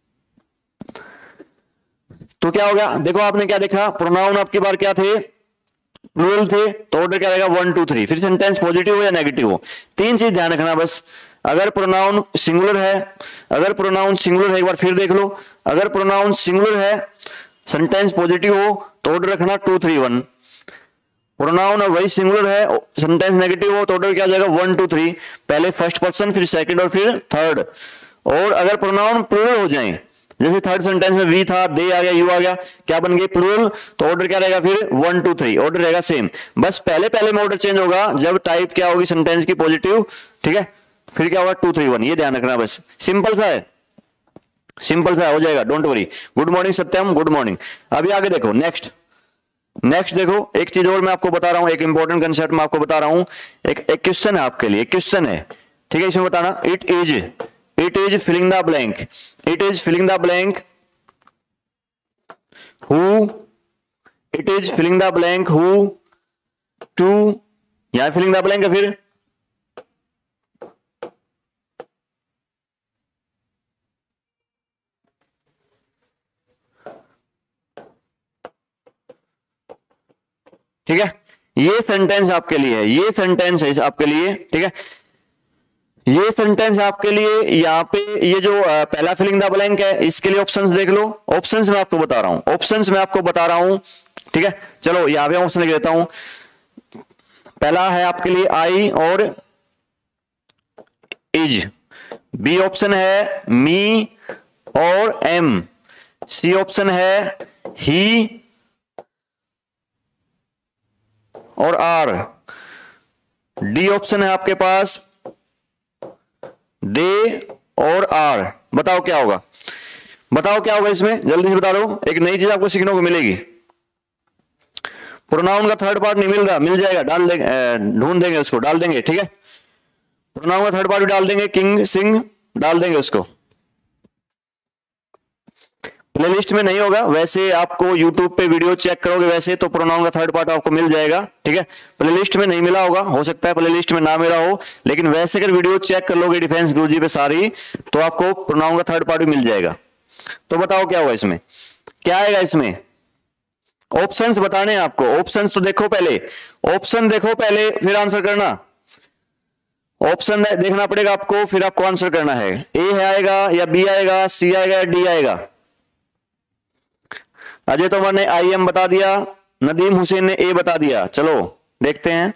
तो क्या हो गया? देखो आपने क्या देखा, प्रोनाउन आपकी बार क्या थे? प्लूरल थे, तो ऑर्डर क्या रहेगा? One two three. फिर सेंटेंस पॉजिटिव हो या नेगेटिव हो, तीन चीज ध्यान रखना बस। अगर प्रोनाउन सिंगुलर है, अगर प्रोनाउन सिंगुलर है, एक बार फिर देख लो, अगर प्रोनाउन सिंगुलर है, सेंटेंस पॉजिटिव हो तो ऑर्डर रखना टू थ्री वन। प्रोनाउन और वही सिंगुलर है, सेंटेंस नेगेटिव हो तो ऑर्डर क्या जाएगा? One two three. पहले फर्स्ट पर्सन, फिर सेकंड, और फिर थर्ड। और अगर प्रोनाउन प्लूरल हो जाए, जैसे थर्ड सेंटेंस में वी था, दे आ गया, यू आ गया, क्या बन गए? प्लूरल, तो ऑर्डर क्या रहेगा? फिर वन टू थ्री, ऑर्डर रहेगा सेम। बस पहले पहले में ऑर्डर चेंज होगा जब टाइप क्या होगी सेंटेंस की? पॉजिटिव, ठीक है। फिर क्या होगा? Two three one. ये ध्यान रखना बस, सिंपल सा है, सिंपल सा हो जाएगा, don't worry. Good morning Satyam, good morning. अभी आगे देखो, नेक्स्ट नेक्स्ट देखो, एक चीज और मैं आपको बता रहा हूं, एक इंपॉर्टेंट कंसेप्ट मैं आपको बता रहा हूं। एक एक क्वेश्चन है आपके लिए, एक क्वेश्चन है, ठीक है। इसमें बताना, it is it is filling the blank, it is filling the blank who, it is filling the blank who to, यहां फिलिंग द ब्लैंक है, फिर ठीक है। ये सेंटेंस आपके लिए है, ये सेंटेंस है आपके लिए, ठीक है। ये सेंटेंस आपके लिए यहाँ पे ये जो पहला फिलिंग द ब्लैंक है इसके लिए ऑप्शंस देख लो। ऑप्शंस में आपको बता रहा हूं, ऑप्शंस में आपको बता रहा हूं, ठीक है। चलो यहां पे ऑप्शन लिख देता हूं। पहला है आपके लिए आई और इज, बी ऑप्शन है मी और एम, सी ऑप्शन है ही और आर, डी ऑप्शन है आपके पास दे और आर। बताओ क्या होगा, बताओ क्या होगा इसमें, जल्दी से बता दो। एक नई चीज आपको सीखने को मिलेगी। प्रोनाउन का थर्ड पार्ट नहीं मिल रहा, मिल जाएगा, डाल देंगे, ढूंढ देंगे उसको, डाल देंगे, ठीक है। प्रोनाउन का थर्ड पार्ट भी डाल देंगे, किंग सिंह डाल देंगे उसको। प्लेलिस्ट में नहीं होगा, वैसे आपको YouTube पे वीडियो चेक करोगे वैसे तो प्रोनाउन का थर्ड पार्ट आपको मिल जाएगा, ठीक है। प्लेलिस्ट में नहीं मिला होगा, हो सकता है प्लेलिस्ट में ना मिला हो, लेकिन वैसे अगर वीडियो चेक कर लोगे डिफेंस गुरुजी पे सारी तो आपको प्रोनाउन का थर्ड पार्ट भी मिल जाएगा। तो बताओ क्या होगा इसमें, क्या आएगा इसमें। ऑप्शंस बताने हैं आपको, ऑप्शंस तो देखो पहले, ऑप्शन देखो पहले फिर आंसर करना। ऑप्शन देखना पड़ेगा आपको, फिर आपको आंसर करना है। ए है आएगा या बी आएगा, सी आएगा या डी आएगा। अजय तोमर ने आई एम बता दिया, नदीम हुसैन ने ए बता दिया। चलो देखते हैं,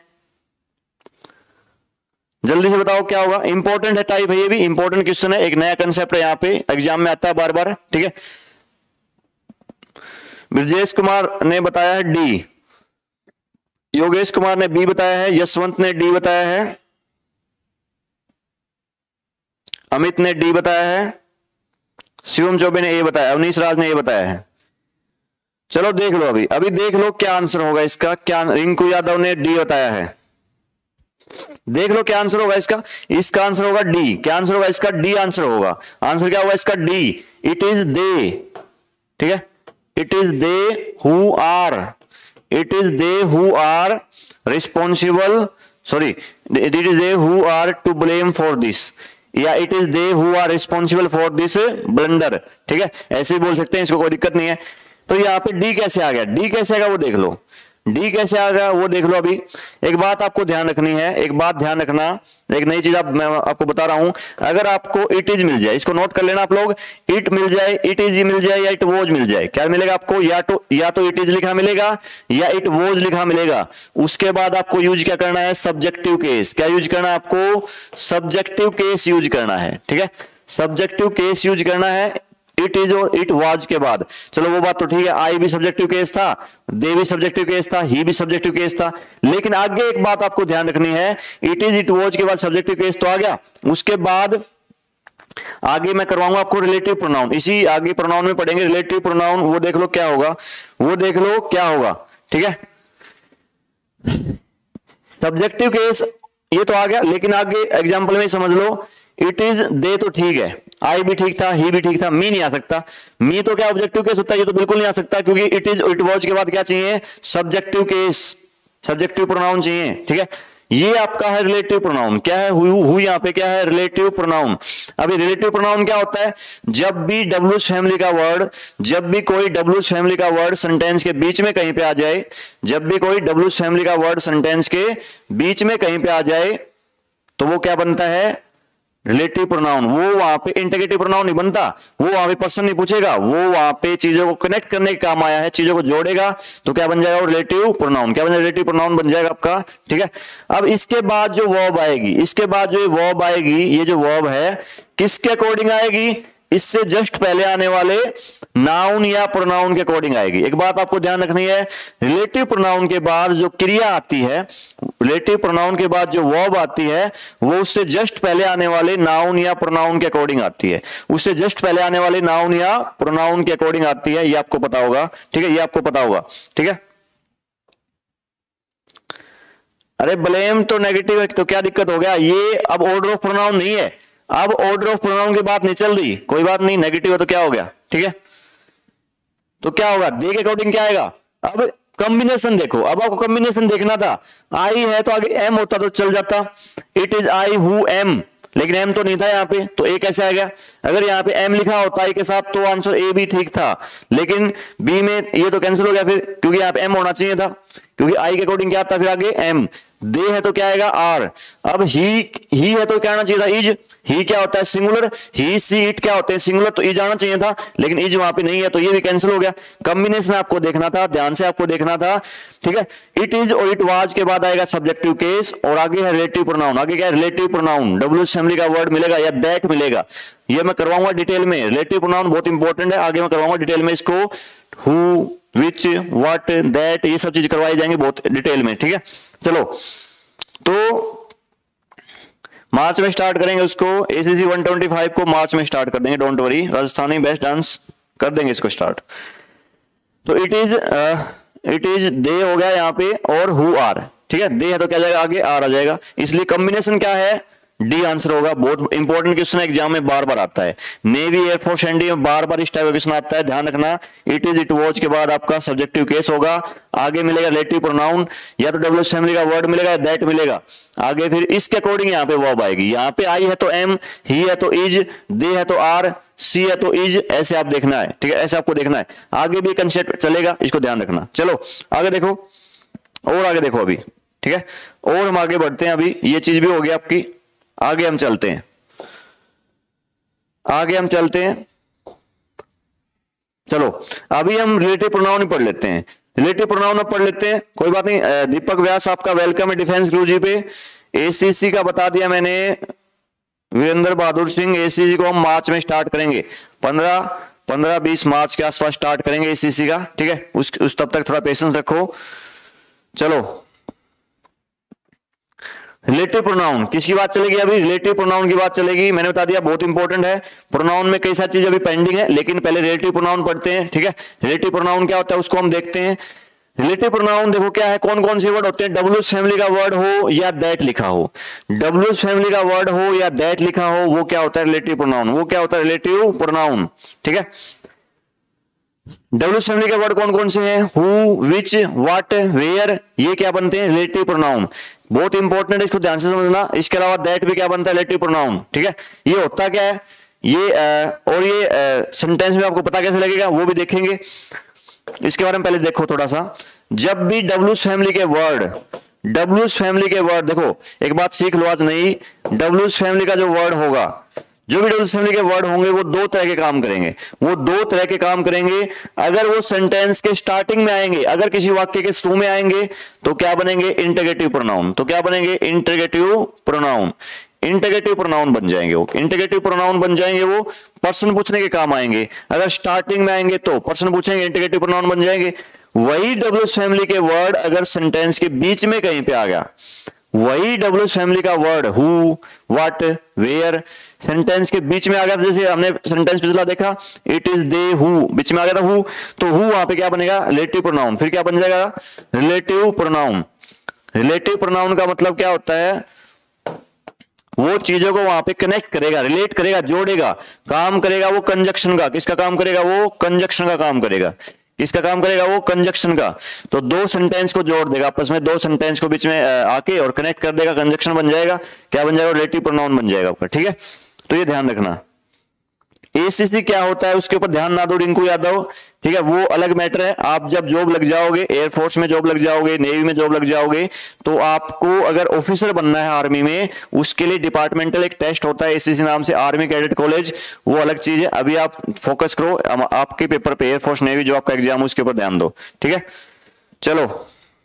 जल्दी से बताओ क्या होगा। इंपॉर्टेंट है टाइप है, ये भी इंपॉर्टेंट क्वेश्चन है, एक नया कंसेप्ट है, यहाँ पे एग्जाम में आता है बार बार, ठीक है। ब्रजेश कुमार ने बताया है डी, योगेश कुमार ने बी बताया है, यशवंत ने डी बताया है, अमित ने डी बताया है, शिवम चौबे ने ए बताया, अवनीश राज ने ए बताया है। चलो देख लो, अभी अभी देख लो क्या आंसर होगा इसका। क्या, रिंकू यादव ने डी बताया है, देख लो क्या आंसर होगा इसका। इसका आंसर होगा डी। क्या आंसर होगा इसका, डी आंसर होगा। आंसर क्या होगा इसका, डी। इट इज दे, ठीक है। It is they who are, it is they who are responsible, sorry it is they who are to blame for this, या it is they who are responsible for this blunder, ठीक है। ऐसे भी बोल सकते हैं, इसको कोई दिक्कत नहीं है। तो यहाँ पे डी कैसे आ गया, डी कैसे आ गया वो देख लो, डी कैसे आ गया वो देख लो। अभी एक बात आपको ध्यान रखनी है, एक बात ध्यान रखना, एक नई चीज आप मैं आपको बता रहा हूं। अगर आपको इट इज मिल जाए, इसको नोट कर लेना आप लोग, इट मिल जाए, इट इज मिल जाए या इट वोज मिल जाए, क्या मिलेगा आपको, या तो या तो इट इज लिखा मिलेगा या इट वोज लिखा मिलेगा। उसके बाद आपको यूज क्या करना है, सब्जेक्टिव केस। क्या यूज करना है आपको, सब्जेक्टिव केस यूज करना है, ठीक है। सब्जेक्टिव केस यूज करना है इट इज और इट वाज के बाद। चलो वो बात तो ठीक है, आई भी सब्जेक्टिव केस था, दे भी सब्जेक्टिव केस था, ही भी सब्जेक्टिव केस था, लेकिन आगे एक बात आपको ध्यान रखनी है, इट इज इट वाज के बाद सब्जेक्टिव केस तो आ गया, उसके बाद आगे मैं करवाऊंगा आपको रिलेटिव प्रोनाउन। इसी आगे प्रोनाउन में पढ़ेंगे रिलेटिव प्रोनाउन, वो देख लो क्या होगा, वो देख लो क्या होगा, ठीक है। सब्जेक्टिव केस ये तो आ गया, लेकिन आगे एग्जाम्पल में समझ लो, इट इज दे तो ठीक है, आई भी ठीक था, ही भी ठीक था, मी नहीं आ सकता। मी तो क्या ऑब्जेक्टिव केस होता है, ये तो बिल्कुल नहीं आ सकता, क्योंकि इट इज इट वाज के बाद क्या चाहिए, सब्जेक्टिव केस, सब्जेक्टिव प्रोनाउन चाहिए, ठीक है। ये आपका है रिलेटिव प्रोनाउन। क्या है, हु, हु यहाँ पे क्या है, रिलेटिव प्रोनाउन। अभी रिलेटिव प्रोनाउन क्या होता है, जब भी डब्ल्यूज फैमिली का वर्ड, जब भी कोई डब्ल्यूज फैमिली का वर्ड सेंटेंस के बीच में कहीं पे आ जाए, जब भी कोई डब्ल्यूज फैमिली का वर्ड सेंटेंस के बीच में कहीं पे आ जाए तो वो क्या बनता है, रिलेटिव प्रोनाउन। वो वहां पे इंटीग्रेटिव प्रोनाउन नहीं बनता, वो वहां पे पर्सन नहीं पूछेगा, वो वहां पे चीजों को कनेक्ट करने का काम आया है, चीजों को जोड़ेगा, तो क्या बन जाएगा, रिलेटिव प्रोनाउन। क्या बन जाएगा, रिलेटिव प्रोनाउन बन जाएगा आपका, ठीक है। अब इसके बाद जो वर्ब आएगी, इसके बाद जो वर्ब आएगी, ये जो वर्ब है किसके अकॉर्डिंग आएगी, इससे जस्ट पहले आने वाले नाउन या प्रोनाउन के अकॉर्डिंग आएगी। एक बात आपको ध्यान रखनी है, रिलेटिव प्रोनाउन के बाद जो क्रिया आती है, रिलेटिव प्रोनाउन के बाद जो वर्ब आती है, वो उससे जस्ट पहले आने वाले नाउन या प्रोनाउन के अकॉर्डिंग आती है, उससे जस्ट पहले आने वाले नाउन या प्रोनाउन के अकॉर्डिंग आती है। ये आपको पता होगा, ठीक है, ये आपको पता होगा, ठीक है। अरे ब्लेम तो नेगेटिव है, तो क्या दिक्कत हो गया, ये अब ऑर्डर ऑफ प्रोनाउन नहीं है, अब ऑर्डर ऑफ प्रोनाउन की बात नहीं चल रही, कोई बात नहीं, नेगेटिव है तो क्या हो गया, ठीक है। तो क्या होगा, दे के अकॉर्डिंग क्या आएगा, अब कॉम्बिनेशन देखो, अब आपको कॉम्बिनेशन देखना था, आई है तो आगे एम होता तो चल जाता, it is I who am, लेकिन एम तो नहीं था यहाँ पे, तो ए कैसे आ गया? अगर यहाँ पे एम लिखा होता आई के साथ तो आंसर ए भी ठीक था, लेकिन बी में ये तो कैंसिल हो गया फिर, क्योंकि यहाँ पे एम होना चाहिए था, क्योंकि आई के अकॉर्डिंग क्या था फिर आगे एम। दे है तो क्या आएगा? आर। अब ही ही है तो क्या आना चाहिए था? इज। ही क्या होता है? सिंगुलर। ही सी इट क्या होते हैं? सिंगुलर, तो इज आना चाहिए था, लेकिन इज वहां पे नहीं है, तो ये भी कैंसिल हो गया। कॉम्बिनेशन आपको देखना था, ध्यान से आपको देखना था, ठीक है। इट इज और इट वाज के बाद आएगा सब्जेक्टिव केस, और आगे है रिलेटिव प्रोनाउन। आगे क्या है? Relative pronoun. डब्ल्यू फैमिली का वर्ड मिलेगा या दैट मिलेगा, ये मैं करवाऊंगा डिटेल में। रिलेटिव प्रोनाउन बहुत इंपॉर्टेंट है, आगे मैं करवाऊंगा डिटेल में इसको। हु, विच, व्हाट, दैट, ये सब चीज करवाई जाएंगे बहुत डिटेल में, ठीक है। चलो, तो मार्च में स्टार्ट करेंगे उसको, एसीसी वन ट्वेंटी फाइव को मार्च में स्टार्ट कर देंगे, don't worry. Rajasthani best dance कर देंगे इसको स्टार्ट। तो it is it is they हो गया यहाँ पे, और हु आर, ठीक है। दे है तो क्या जाएगा? आगे आर आ जाएगा, इसलिए कॉम्बिनेशन क्या है? डी आंसर होगा। बहुत इंपॉर्टेंट क्वेश्चन एग्जाम में बार बार आता है, नेवी, एयरफोर्स, एनडी में बार बार इस टाइप का क्वेश्चन आता है, ध्यान रखना। इट इज, इट वॉज के बाद आपका सब्जेक्टिव केस होगा, आगे मिलेगा रिलेटिव प्रोनाउन, या तो डब्ल्यू फैमिली का वर्ड मिलेगा या दैट मिलेगा, आगे फिर इसके अकॉर्डिंग यहाँ पे वर्ब आएगी। यहाँ पे आई है तो एम, ही है तो इज, दे है तो आर, सी है तो इज, ऐसे आप देखना है, ठीक है, ऐसे आपको देखना है। आगे भी कंसेप्ट चलेगा, इसको ध्यान रखना। चलो आगे देखो, और आगे देखो अभी, ठीक है, और हम आगे बढ़ते हैं। अभी ये चीज भी हो गई आपकी, आगे हम चलते हैं, आगे हम चलते हैं। चलो अभी हम रिलेटिव प्रोनाउन ही पढ़ लेते हैं, रिलेटिव प्रोनाउन अब पढ़ लेते हैं, कोई बात नहीं। दीपक व्यास आपका वेलकम है डिफेंस गुरु जी पे। एसीसी का बता दिया मैंने, वीरेंद्र बहादुर सिंह। एसीसी को हम मार्च में स्टार्ट करेंगे, पंद्रह पंद्रह बीस मार्च के आसपास स्टार्ट करेंगे एसीसी का, ठीक है। उस, उस तब तक थोड़ा पेशेंस रखो। चलो रिलेटिव प्रोनाउन किसकी बात चलेगी? अभी रिलेटिव प्रोनाउन की बात चलेगी, मैंने बता दिया बहुत इंपॉर्टेंट है। प्रोनाउन में कई सारी चीज अभी पेंडिंग है, लेकिन पहले रिलेटिव प्रोनाउन पढ़ते हैं, ठीक है। रिलेटिव प्रोनाउन क्या होता है उसको हम देखते हैं। रिलेटिव प्रोनाउन देखो क्या है, कौन कौन से वर्ड होते हैं? डब्ल्यू फैमिली का वर्ड हो या दैट लिखा हो, डब्ल्यू फैमिली का वर्ड हो या दैट लिखा हो, वो क्या होता है? Relative pronoun. वो क्या होता है? रिलेटिव प्रोनाउन, ठीक है। डब्ल्यू फैमिली के वर्ड कौन कौन से हैं? हु, विच, व्हाट, वेयर, ये क्या बनते हैं? Relative pronoun. बहुत इंपॉर्टेंट है, इसको ध्यान से समझना। इसके अलावा दैट भी क्या बनता है? रिलेटिव प्रोनाउन, ठीक है। ये होता क्या है ये आ, और ये सेंटेंस में आपको पता कैसे लगेगा वो भी देखेंगे, इसके बारे में पहले देखो थोड़ा सा। जब भी डब्ल्यू फैमिली के वर्ड डब्ल्यू फैमिली के वर्ड देखो, एक बात सीख लो आज नहीं, डब्ल्यू फैमिली का जो वर्ड होगा, जो भी डब्ल्यू फैमिली के वर्ड होंगे वो दो तरह के काम करेंगे, वो दो तरह के काम करेंगे। अगर वो सेंटेंस के स्टार्टिंग में आएंगे, अगर किसी वाक्य के शुरू में आएंगे तो क्या बनेंगे? Interrogative pronoun. तो क्या बनेंगे? Interrogative pronoun. इंटरगेटिव प्रोनाउन बन जाएंगे वो, इंटरगेटिव प्रोनाउन बन जाएंगे वो, पर्सन पूछने के काम आएंगे। अगर स्टार्टिंग में आएंगे तो पर्सन पूछेंगे, इंटरगेटिव प्रोनाउन बन जाएंगे। वही डब्ल्यू फैमिली के वर्ड अगर सेंटेंस के बीच में कहीं पे आ गया, वही डब्ल्यू फैमिली का word who, what, where sentence के बीच में आ गया, जैसे हमने सेंटेंस पिछला देखा, इट इज दे हु, बीच में आ गया था हु, तो हु वहां पे क्या बनेगा? Relative pronoun. फिर क्या बन जाएगा? Relative pronoun. रिलेटिव प्रोनाउन का मतलब क्या होता है? वो चीजों को वहां पे कनेक्ट करेगा, रिलेट करेगा, जोड़ेगा, काम करेगा वो कंजक्शन का। किसका काम करेगा? वो कंजक्शन का काम करेगा। किसका काम करेगा? वो कंजक्शन का। तो दो सेंटेंस को जोड़ देगा आपस में, दो सेंटेंस को बीच में आके और कनेक्ट कर देगा, कंजक्शन बन जाएगा। क्या बन जाएगा? रिलेटिव प्रोनाउन बन जाएगा आपका, ठीक है। तो ये ध्यान रखना। एसीसी क्या होता है उसके ऊपर ध्यान ना दो रिंकू यादव, ठीक है, वो अलग मैटर है। आप जब जॉब लग जाओगे, एयरफोर्स में जॉब लग जाओगे, नेवी में जॉब लग जाओगे, तो आपको अगर ऑफिसर बनना है आर्मी में, उसके लिए डिपार्टमेंटल एक टेस्ट होता है एसीसी नाम से, आर्मी कैडेट कॉलेज, वो अलग चीज है। अभी आप फोकस करो आपके पेपर पे, एयरफोर्स नेवी जो आपका एग्जाम है उसके ऊपर ध्यान दो, ठीक है। चलो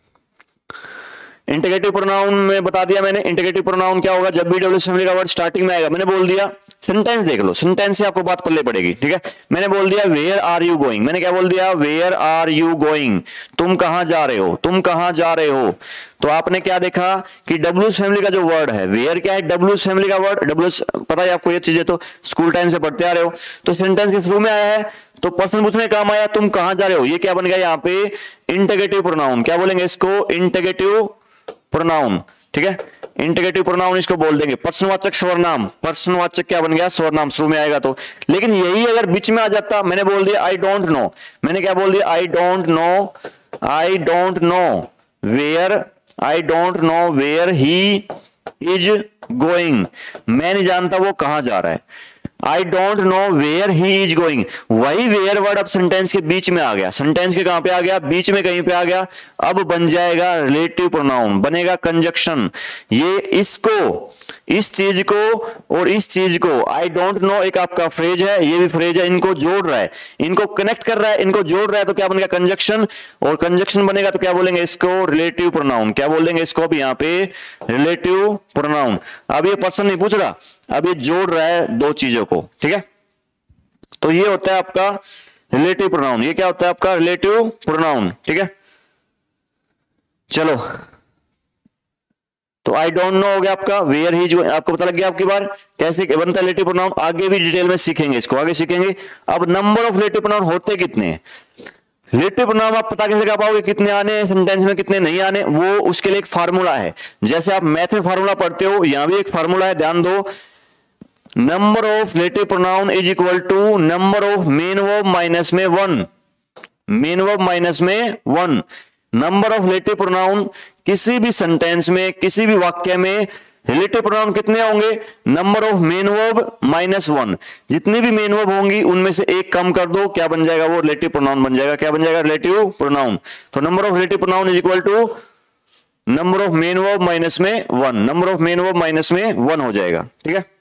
इंटीग्रेटिव प्रोनाउन में बता दिया मैंने। इंटीग्रेटिव प्रोनाउन क्या होगा? जब भी डब्ल्यू फैमिली का वर्ड स्टार्टिंग में आएगा, मैंने बोल दिया, सेंटेंस देख लो, सेंटेंस से आपको बात पल्ले पड़ेगी, ठीक है। मैंने बोल दिया वेयर आर यू गोइंग, मैंने क्या बोल दिया? वेयर आर यू गोइंग, तुम कहां जा रहे हो, तुम कहां जा रहे हो। तो आपने क्या देखा कि डब्ल्यू फैमिली का जो वर्ड है, वेयर क्या है? डब्ल्यू फैमिली का वर्ड, डब्ल्यू पता है आपको, ये चीजें तो स्कूल टाइम से पढ़ते आ रहे हो। तो सेंटेंस के शुरू में आया है तो पर्सन पूछने काम आया, तुम कहां जा रहे हो, ये क्या बन गया यहाँ पे? Interrogative pronoun. क्या बोलेंगे इसको? इंटीग्रेटिव प्रोनाउन, ठीक है। इंटीग्रेटिव प्रोनाउन इसको बोल देंगे। पर्सनवाचक सर्वनाम, पर्सनवाचक क्या बन गया? सर्वनाम शुरू में आएगा तो। लेकिन यही अगर बीच में आ जाता, मैंने बोल दिया आई डोंट नो, मैंने क्या बोल दिया? I don't know, I don't know where, I don't know where he is going, मैं नहीं जानता वो कहां जा रहा है। I don't know where he is going, वही वेयर वर्ड अब सेंटेंस के बीच में आ गया, सेंटेंस के कहां पे आ गया, बीच में कहीं पे आ गया। अब बन जाएगा रिलेटिव प्रोनाउन, बनेगा कंजक्शन। ये इसको, इस चीज को और इस चीज को, आई डोंट नो एक आपका फ्रेज है, ये भी फ्रेज है, इनको जोड़ रहा है, इनको कनेक्ट कर रहा है, इनको जोड़ रहा है, तो क्या बनेगा कंजक्शन। और कंजक्शन बनेगा तो क्या बोलेंगे इसको, रिलेटिव प्रोनाउन। क्या बोलेंगे इसको अब यहाँ पे, रिलेटिव प्रोनाउन। अब ये पर्सन नहीं पूछ रहा, अब ये जोड़ रहा है दो चीजों को, ठीक है। तो ये होता है आपका रिलेटिव प्रोनाउन, ये क्या होता है आपका रिलेटिव प्रोनाउन, ठीक है। चलो, तो आई डोंट नो हो गया आपका, वेयर ही, आपको पता लग गया आपकी बार कैसे बनता है रिलेटिव प्रोनाउन। आगे भी डिटेल में सीखेंगे इसको, आगे सीखेंगे। अब नंबर ऑफ रिलेटिव प्रोनाउन होते कितने हैं, रिलेटिव प्रोनाउन आप पता कैसे कर पाओगे कितने आने हैं सेंटेंस में, कितने नहीं आने, वो उसके लिए एक फार्मूला है। जैसे आप मैथ में फार्मूला पढ़ते हो, यहां भी एक फार्मूला है, ध्यान दो। Number of relative pronoun is equal to number of main verb minus में वन, मेन वर्ब माइनस में one. Number of relative pronoun किसी भी सेंटेंस में, किसी भी वाक्य में रिलेटिव प्रोनाउन कितने होंगे, number of main verb minus one. जितनी भी मेन वर्ब होंगी उनमें से एक कम कर दो, क्या बन जाएगा, वो रिलेटिव प्रोनाउन बन जाएगा। क्या बन जाएगा, रिलेटिव प्रोनाउन। तो number of relative pronoun is equal to number of main verb minus में one, number of main verb minus में वन हो जाएगा, ठीक है।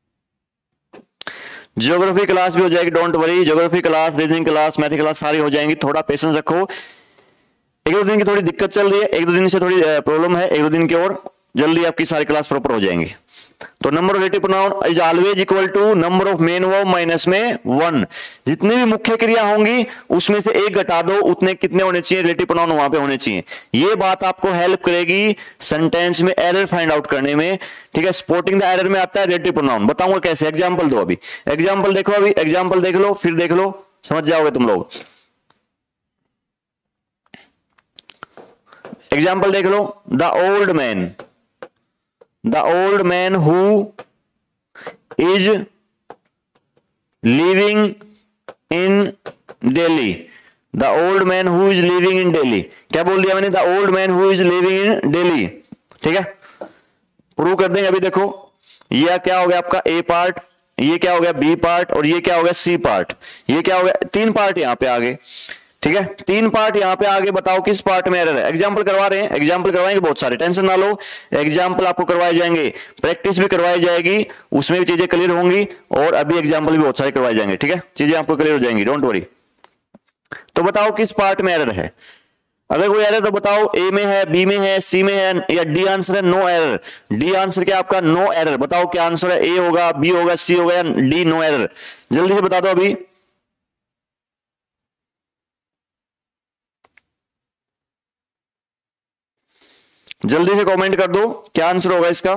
ज्योग्राफी क्लास भी हो जाएगी, don't worry. Geography class, reasoning class, math class सारी हो जाएंगी, थोड़ा पेशेंस रखो। एक दो दिन की थोड़ी दिक्कत चल रही है, एक दो दिन से थोड़ी प्रॉब्लम है, एक दो दिन की और जल्दी आपकी सारी क्लास प्रॉपर हो जाएंगी। तो number of relative pronoun is always equal to number of main verb minus में वन। जितनी भी मुख्य क्रिया होंगी उसमें से एक घटा दो, उतने कितने होने चाहिए, रिलेटिव प्रोनाउन वहां पे होने चाहिए। ये बात आपको हेल्प करेगी सेंटेंस में एरर फाइंड आउट करने में, ठीक है। स्पॉटिंग द एरर में आता है रिलेटिव प्रोनाउन, बताऊंगा कैसे। एग्जाम्पल दो, अभी एग्जाम्पल देखो, अभी एग्जाम्पल देख लो, फिर देख लो, समझ जाओगे तुम लोग। एग्जाम्पल देख लो, the old man, the old man who is living in Delhi, the old man who is living in Delhi. क्या बोल दिया मैंने, the old man who is living in Delhi, ठीक है। प्रूव कर देंगे। अभी देखो, यह क्या हो गया आपका ए पार्ट, ये क्या हो गया बी पार्ट, और ये क्या हो गया सी पार्ट। ये क्या हो गया, तीन पार्ट यहां पे आगे, ठीक है। तीन पार्ट यहां पे आगे, बताओ किस पार्ट में एरर है। एग्जाम्पल करवा रहे हैं, एग्जाम्पल करवाएंगे बहुत सारे, टेंशन ना लो। एग्जाम्पल आपको करवाए जाएंगे, प्रैक्टिस भी करवाई जाएगी, उसमें भी चीजें क्लियर होंगी, और अभी एग्जाम्पल भी बहुत सारे करवाए जाएंगे, ठीक है। चीजें आपको क्लियर हो जाएंगी, डोंट वरी। तो बताओ किस पार्ट में एरर है। अगर कोई एरर तो बताओ, ए में है, बी में है, सी में है, या डी आंसर है नो एरर। डी आंसर क्या आपका, नो एरर। बताओ क्या आंसर है, ए होगा, बी होगा, सी होगा, या डी नो एरर। जल्दी से बता दो अभी। जल्दी से कमेंट कर दो, क्या आंसर होगा इसका।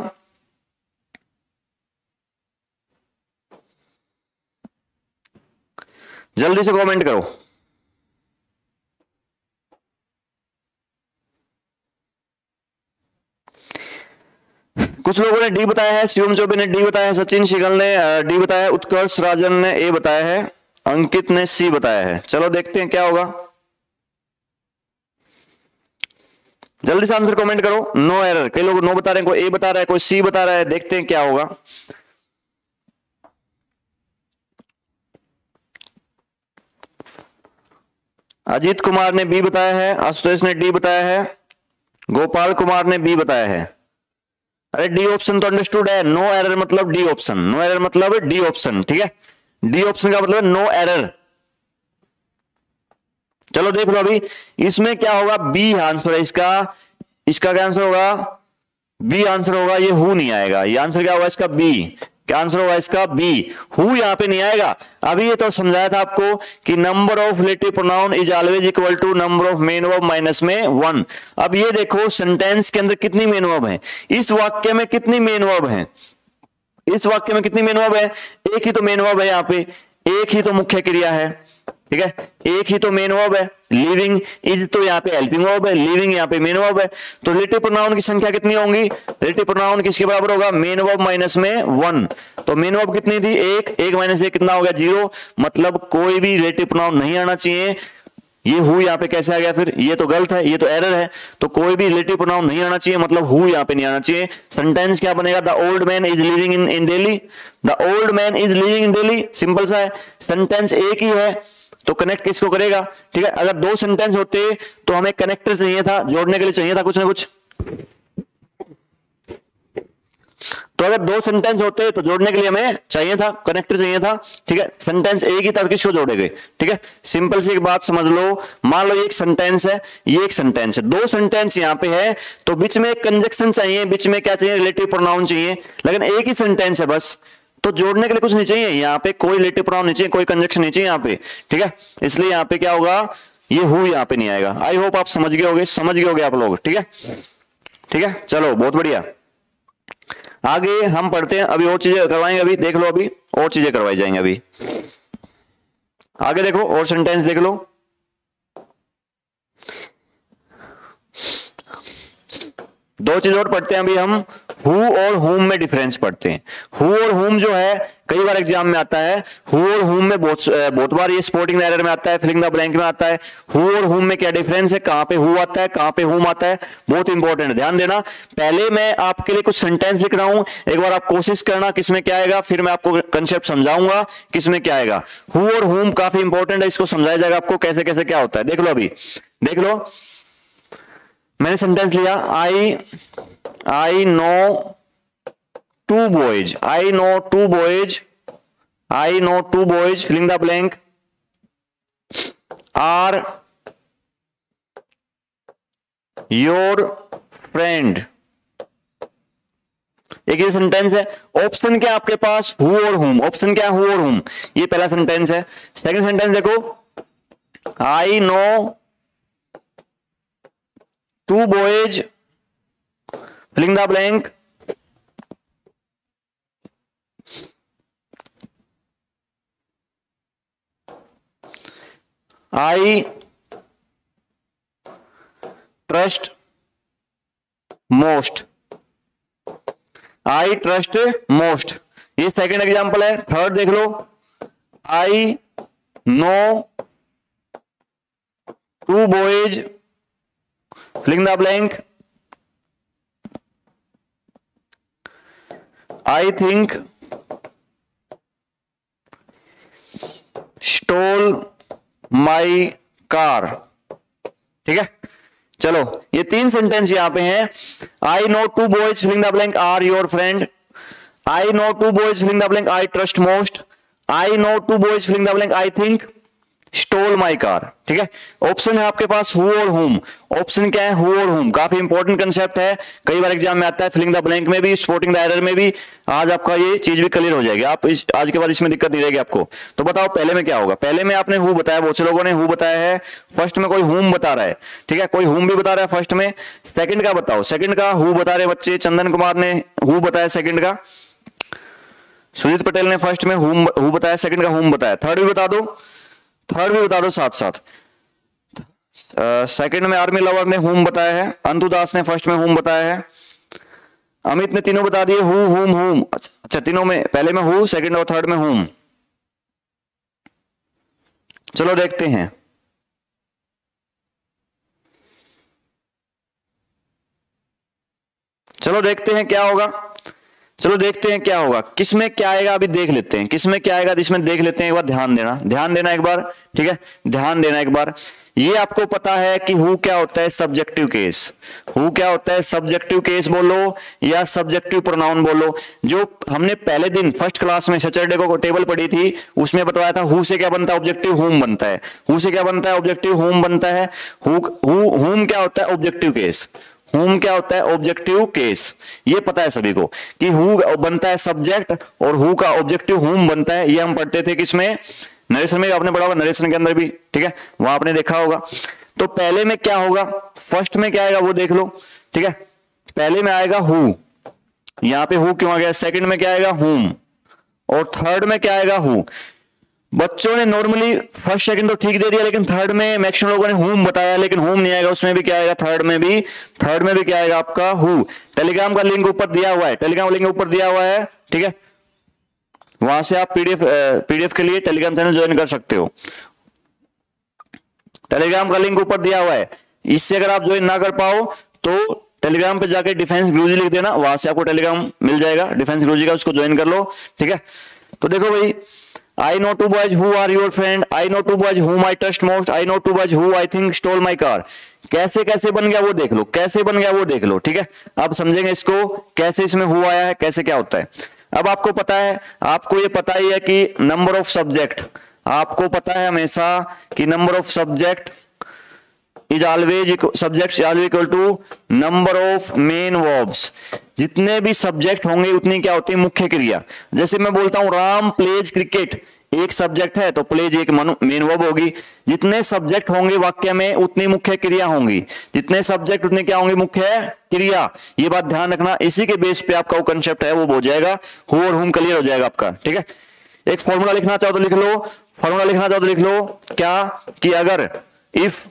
जल्दी से कमेंट करो। कुछ लोगों ने डी बताया है, शिवम चौबे ने डी बताया है, सचिन शिगल ने डी बताया है, उत्कर्ष राजन ने ए बताया है, अंकित ने सी बताया है। चलो देखते हैं क्या होगा। जल्दी से आंसर कमेंट करो। नो एरर, कई लोग नो बता रहे हैं, कोई ए बता रहा है, कोई सी बता रहा है। देखते हैं क्या होगा। अजीत कुमार ने बी बताया है, आशुतोष ने डी बताया है, गोपाल कुमार ने बी बताया है। अरे डी ऑप्शन तो अंडरस्टूड है, नो एरर मतलब डी ऑप्शन, नो एरर मतलब डी ऑप्शन, ठीक है। डी ऑप्शन का मतलब नो एरर। चलो देख लो अभी, इसमें क्या होगा, बी आंसर है इसका। इसका क्या आंसर होगा, बी आंसर होगा। ये हु नहीं आएगा, ये आंसर क्या होगा इसका, बी। क्या आंसर होगा इसका, बी। हु यहां पे नहीं आएगा। अभी ये तो समझाया था आपको कि number of relative pronoun is always equal to number of main verb minus में वन। अब ये देखो सेंटेंस के अंदर कितनी मेन वर्ब है, इस वाक्य में कितनी मेन वर्ब है, इस वाक्य में कितनी मेन वर्ब है, एक ही तो मेन वर्ब है यहाँ पे, एक ही तो मुख्य क्रिया है, ठीक है। एक ही तो मेन वर्ब है, लिविंग इज तो यहाँ पे हेल्पिंग वर्ब है, लिविंग यहाँ पे मेन वर्ब है। तो रिलेटिव प्रोनाउन की संख्या कितनी होंगी, रिलेटिव प्रोनाउन किसके बराबर होगा, मेन वर्ब माइनस में वन। तो मेन वर्ब कितनी थी, एक, एक माइनस एक कितना हो गया, जीरो। मतलब कोई भी रिलेटिव प्रोनाउन नहीं आना चाहिए ये हु यहाँ पे कैसे आ गया फिर, ये तो गलत है, ये तो एरर है, तो कोई भी रिलेटिव प्रोनाउन नहीं आना चाहिए, मतलब हु यहाँ पे नहीं आना चाहिए। सेंटेंस क्या बनेगा, the old man is living in in Delhi, the old man is living in Delhi, simple सा है। सेंटेंस एक ही है तो कनेक्ट किसको करेगा, ठीक है। अगर दो सेंटेंस होते तो हमें कनेक्टर चाहिए था, जोड़ने के लिए चाहिए था कुछ ना कुछ। तो अगर दो सेंटेंस होते तो जोड़ने के लिए हमें चाहिए था, कनेक्टर चाहिए था, ठीक है। सेंटेंस एक ही था, किसको जोड़ेंगे, ठीक है। सिंपल सी एक बात समझ लो, मान लो ये एक सेंटेंस है, ये एक सेंटेंस है, दो सेंटेंस यहां पे है, तो बीच में एक कंजक्शन चाहिए, बीच में क्या चाहिए, रिलेटिव प्रोनाउन चाहिए, लेकिन एक ही सेंटेंस है बस, तो जोड़ने के लिए कुछ नहीं चाहिए, यहाँ पे कोई रिलेटिव प्रोनाउन नहीं चाहिए, कोई कंजक्शन नहीं चाहिए यहाँ पे, ठीक है। इसलिए यहाँ पे क्या होगा, ये हु यहाँ पे नहीं आएगा। आई होप आप समझ गए होगे, समझ गए होगे आप लोग, ठीक है, ठीक है। चलो बहुत बढ़िया, आगे हम पढ़ते हैं। अभी और चीजें करवाएंगे, अभी देख लो, अभी और चीजें करवाई जाएंगे। अभी आगे देखो, और सेंटेंस देख लो। दो चीज और पढ़ते हैं अभी हम, हु और हुम में डिफरेंस पढ़ते हैं। हु और हुम जो है कई बार एग्जाम में आता है, हु और हुम में बहुत बहुत बार ये स्पोर्टिंग एरर में आता है, फिलिंग द ब्लैंक में आता है। हु और हुम में क्या डिफरेंस है, कहां पे हु आता है, कहां पे हुम आता है, बहुत इंपॉर्टेंट है, ध्यान देना। पहले मैं आपके लिए कुछ सेंटेंस लिख रहा हूं, एक बार आप कोशिश करना किसमें क्या आएगा, फिर मैं आपको कंसेप्ट समझाऊंगा किसमें क्या आएगा। हु और हुम काफी इंपॉर्टेंट है, इसको समझाया जाएगा आपको कैसे कैसे क्या होता है। देख लो, अभी देख लो, मैंने सेंटेंस लिया, I I know two boys, I know two boys, I know two boys, filling the blank, are your friend. एक ये सेंटेंस है। ऑप्शन क्या आपके पास, हु और हुम, ऑप्शन क्या है, हु और हुम, ये पहला सेंटेंस है। सेकंड सेंटेंस देखो, I know two boys, filling the blank, I trust most, I trust most, ये सेकंड एग्जांपल है। थर्ड देख लो, I know two boys, filling the blank, I think stole my car, ठीक है। चलो, ये तीन सेंटेंस यहां पे हैं। I know two boys, filling the blank, are your friend, I know two boys, filling the blank, I trust most, I know two boys, filling the blank, I think stole my car, ठीक है। Option है आपके पास who और हुम, option क्या है, who और हुम, काफी इंपॉर्टेंट कंसेप्ट है, कई बार एग्जाम में आता है, फिलिंग द ब्लैंक में भी, स्पोर्टिंग द एरर में भी। आज आपका ये चीज भी क्लियर हो जाएगी, आप इस आज के बाद इसमें दिक्कत नहीं रहेगी आपको। तो बताओ पहले में क्या होगा, पहले में आपने हु बताया, बहुत से लोगों ने हु बताया है, फर्स्ट में कोई हुम बता रहा है, ठीक है, कोई हुम भी बता रहा है फर्स्ट में। सेकंड का बताओ, सेकंड का हु बता रहे बच्चे, चंदन कुमार ने हु बताया सेकंड का, सुजीत पटेल ने फर्स्ट में हुम हु बताया, सेकंड का हुम बताया। थर्ड भी बता दो, थर्ड भी बता दो साथ साथ। सेकंड में आर्मी लवर ने हुम बताया है, अंतु दास ने फर्स्ट में हुम बताया है, अमित ने तीनों बता दिए, हु हुम हुम। अच्छा, तीनों में, पहले में हु, सेकंड और थर्ड में हुम। चलो देखते हैं, चलो देखते हैं क्या होगा, चलो देखते हैं क्या होगा, किसमें क्या आएगा अभी देख लेते हैं, किसमें क्या आएगा इसमें देख लेते हैं। एक बार ध्यान देना, ध्यान देना एक बार, ठीक है, ध्यान देना एक बार। ये आपको पता है कि हु क्या होता है, सब्जेक्टिव केस। हु क्या होता है, सब्जेक्टिव केस बोलो या सब्जेक्टिव प्रोनाउन बोलो। जो हमने पहले दिन फर्स्ट क्लास में सैटरडे को टेबल पढ़ी थी, उसमें बताया था हु से क्या बनता है, ऑब्जेक्टिव हुम बनता है। हु से क्या बनता है, ऑब्जेक्टिव हुम बनता है। हु हुम क्या होता है, ऑब्जेक्टिव केस। हुम क्या होता है, ऑब्जेक्टिव केस। ये पता है सभी को कि हु बनता है सब्जेक्ट और हु का ऑब्जेक्टिव हुम बनता है। ये हम पढ़ते थे किसमें, नरेशन में आपने पढ़ा होगा, नरेशन के अंदर भी, ठीक है, वहां आपने देखा होगा। तो पहले में क्या होगा, फर्स्ट में क्या आएगा वो देख लो, ठीक है। पहले में आएगा हु, यहां पे हु क्यों आ गया। सेकंड में क्या आएगा, हुम, और थर्ड में क्या आएगा, हु। बच्चों ने नॉर्मली फर्स्ट सेकंड तो ठीक दे दिया, लेकिन थर्ड में मैक्सिमम लोगों ने हुम बताया, लेकिन हुम नहीं आएगा। उसमें भी क्या आएगा, थर्ड में भी, थर्ड में भी क्या आएगा आपका, हु। टेलीग्राम का लिंक ऊपर दिया हुआ है, टेलीग्राम लिंक ऊपर दिया हुआ है, ठीक है, वहां से आप पीडीएफ पीडीएफ के लिए टेलीग्राम चैनल ज्वाइन कर सकते हो। टेलीग्राम का लिंक ऊपर दिया हुआ है, इससे अगर आप ज्वाइन ना कर पाओ तो टेलीग्राम पे जाके डिफेंस गुरुजी लिख देना, वहां से आपको टेलीग्राम मिल जाएगा डिफेंस गुरुजी का, उसको ज्वाइन कर लो, ठीक है। तो देखो भाई, I know two boys who are your friend, I know two boys whom I trust most, I know two boys who I think stole my car। कैसे कैसे बन गया वो देख लो, कैसे बन गया वो देख लो, ठीक है। अब समझेंगे इसको कैसे इसमें हुआ आया है, कैसे क्या होता है। अब आपको पता है, आपको ये पता ही है कि नंबर ऑफ सब्जेक्ट, आपको पता है हमेशा कि number of subject is always subject always equal to number of main verbs. जितने भी सब्जेक्ट होंगे उतनी क्या होती है, मुख्य क्रिया। जैसे मैं बोलता हूं राम प्लेज क्रिकेट, एक सब्जेक्ट है तो प्लेज एक मेन वर्ब होगी। जितने सब्जेक्ट होंगे वाक्य में उतनी मुख्य क्रिया होंगी, जितने सब्जेक्ट उतने क्या होंगे, मुख्य क्रिया। ये बात ध्यान रखना, इसी के बेस पे आपका वो कंसेप्ट है वो हो जाएगा, हु और हुम क्लियर हो जाएगा आपका, ठीक है। एक फॉर्मूला लिखना चाहो तो लिख लो, फॉर्मूला लिखना चाहो तो लिख लो, क्या कि अगर if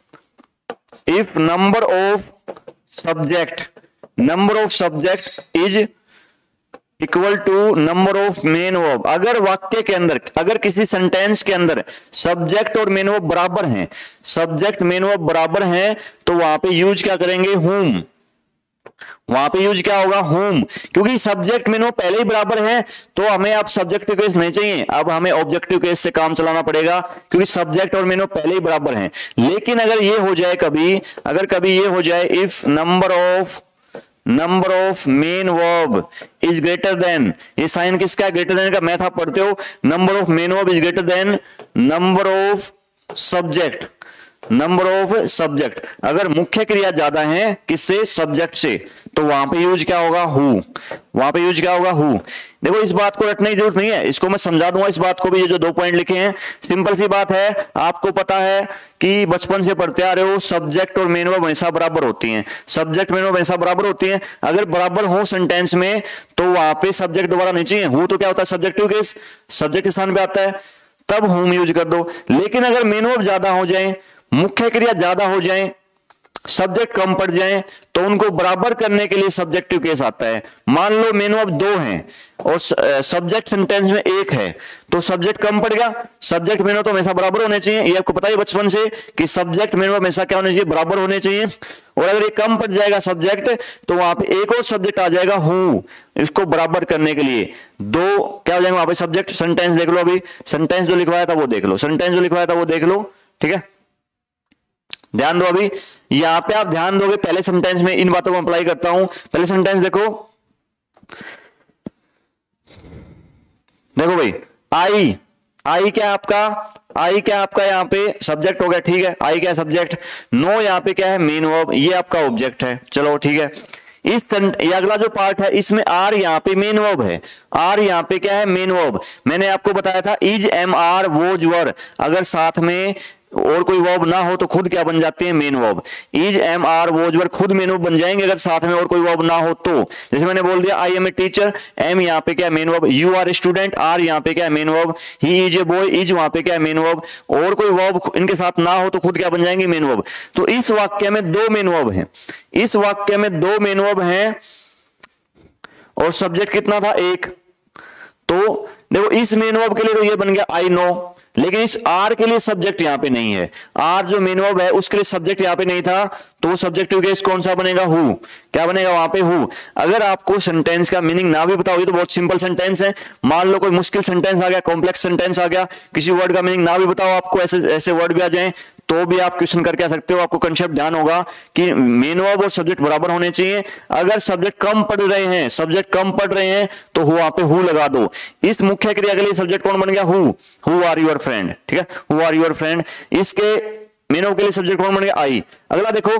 if number of subject number of subject is equal to number of main verb, अगर वाक्य के अंदर, अगर किसी सेंटेंस के अंदर सब्जेक्ट और मेन वर्ब बराबर हैं, सब्जेक्ट मेन वर्ब बराबर हैं, तो वहां पे यूज क्या करेंगे, whom। वहां पे यूज क्या होगा, whom, क्योंकि सब्जेक्ट मेन वर्ब पहले ही बराबर हैं, तो हमें अब सब्जेक्टिव केस नहीं चाहिए, अब हमें ऑब्जेक्टिव केस से काम चलाना पड़ेगा, क्योंकि सब्जेक्ट और मेन वर्ब पहले ही बराबर हैं। लेकिन अगर ये हो जाए कभी, अगर कभी ये हो जाए if number of number of main verb is greater than, ये साइन किसका है, ग्रेटर देन का, मैथ आप पढ़ते हो, number of main verb is greater than number of subject, number of subject. अगर मुख्य क्रिया ज्यादा है किससे, सब्जेक्ट से, तो वहां पे यूज क्या होगा, हु। वहां पे यूज क्या होगा, हु। देखो इस बात को रटने की जरूरत नहीं है, इसको मैं समझा दूंगा, इस बात को भी। ये जो दो पॉइंट लिखे हैं सिंपल सी बात है, आपको पता है कि बचपन से पढ़ते आ रहे हो सब्जेक्ट और मेन वर्ब हमेशा बराबर होती हैं, सब्जेक्ट मेन वर्ब हमेशा बराबर होती हैं। अगर बराबर हो सेंटेंस में तो वहां पे सब्जेक्ट दोबारा नहीं चाहिए, हु तो क्या होता है, सब्जेक्टिव केस, सब्जेक्ट स्थान पे आता है, तब हुम यूज कर दो। लेकिन अगर मेन वर्ब ज्यादा हो जाए, मुख्य क्रिया ज्यादा हो जाए, सब्जेक्ट कम पड़ जाए, तो उनको बराबर करने के लिए सब्जेक्टिव केस आता है। मान लो मेन वर्ब दो हैं और सब्जेक्ट सेंटेंस में एक है, तो सब्जेक्ट कम पड़ गया, सब्जेक्ट मेन वर्ब तो हमेशा बराबर होने चाहिए, ये आपको पता है बचपन से कि सब्जेक्ट मेन वर्ब हमेशा क्या होने चाहिए, बराबर होने चाहिए। और अगर ये कम पड़ जाएगा सब्जेक्ट, तो वहां पे एक और सब्जेक्ट आ जाएगा हु, इसको बराबर करने के लिए दो क्या हो जाएंगे वहां पे सब्जेक्ट। सेंटेंस देख लो, अभी सेंटेंस जो लिखवाया था वो देख लो, सेंटेंस जो लिखवाया था वो देख लो, ठीक है। ध्यान दो, अभी यहां पे आप ध्यान दोगे, पहले सेंटेंस में इन बातों को अप्लाई करता हूं। पहले सेंटेंस देखो, देखो भाई, आई आई क्या आपका, आई क्या आपका यहाँ पे सब्जेक्ट हो गया, ठीक है, आई क्या सब्जेक्ट, नो यहाँ पे क्या है, मेन वर्ब, ये आपका ऑब्जेक्ट है, चलो ठीक है। इस ये अगला जो पार्ट है इसमें आर यहाँ पे मेन वर्ब है, आर यहाँ पे क्या है, मेन वर्ब। मैंने आपको बताया था is am are was were, अगर साथ में और कोई वर्ब ना हो तो खुद क्या बन जाते हैं, main verb. Is am are was were खुद मेन वर्ब बन जाएंगे अगर साथ में और कोई वर्ब ना हो तो। जैसे मैंने बोल दिया I am a teacher, am यहाँ पे क्या है, main verb. You are a student, are यहाँ पे क्या है, main verb. He is a boy, is वहां पे क्या है, मेन वर्ब। और कोई वर्ब इनके साथ ना हो तो खुद क्या बन जाएंगे, मेन वर्ब। तो इस वाक्य में दो मेन वर्ब हैं, इस वाक्य में दो मेन वर्ब हैं और सब्जेक्ट कितना था, एक। तो देखो इस मेन वर्ब के लिए तो ये बन गया आई नो, लेकिन इस आर के लिए सब्जेक्ट यहां पे नहीं है। आर जो मेन वर्ब है उसके लिए सब्जेक्ट यहां पे नहीं था, तो सब्जेक्टिव केस कौन सा बनेगा, हु। क्या बनेगा वहां पे, हु। अगर आपको सेंटेंस का मीनिंग ना भी पता हो, तो बहुत सिंपल सेंटेंस है। मान लो कोई मुश्किल सेंटेंस आ गया, कॉम्प्लेक्स सेंटेंस आ गया, किसी वर्ड का मीनिंग ना भी बताओ आपको, ऐसे ऐसे वर्ड भी आ जाए, तो भी आप क्वेश्चन करके आ सकते हो। आपको कंसेप्ट ध्यान होगा कि मेन वर्ब और सब्जेक्ट बराबर होने चाहिए। अगर सब्जेक्ट कम पढ़ रहे हैं, सब्जेक्ट कम पढ़ रहे हैं तो वहां पे हु लगा दो। इस मुख्य क्रिया के लिए सब्जेक्ट कौन बन गया, who. Who are your friend, ठीक है, हु आर योर फ्रेंड। इसके मेन वर्ब के लिए सब्जेक्ट कौन बन गया, आई। अगला देखो,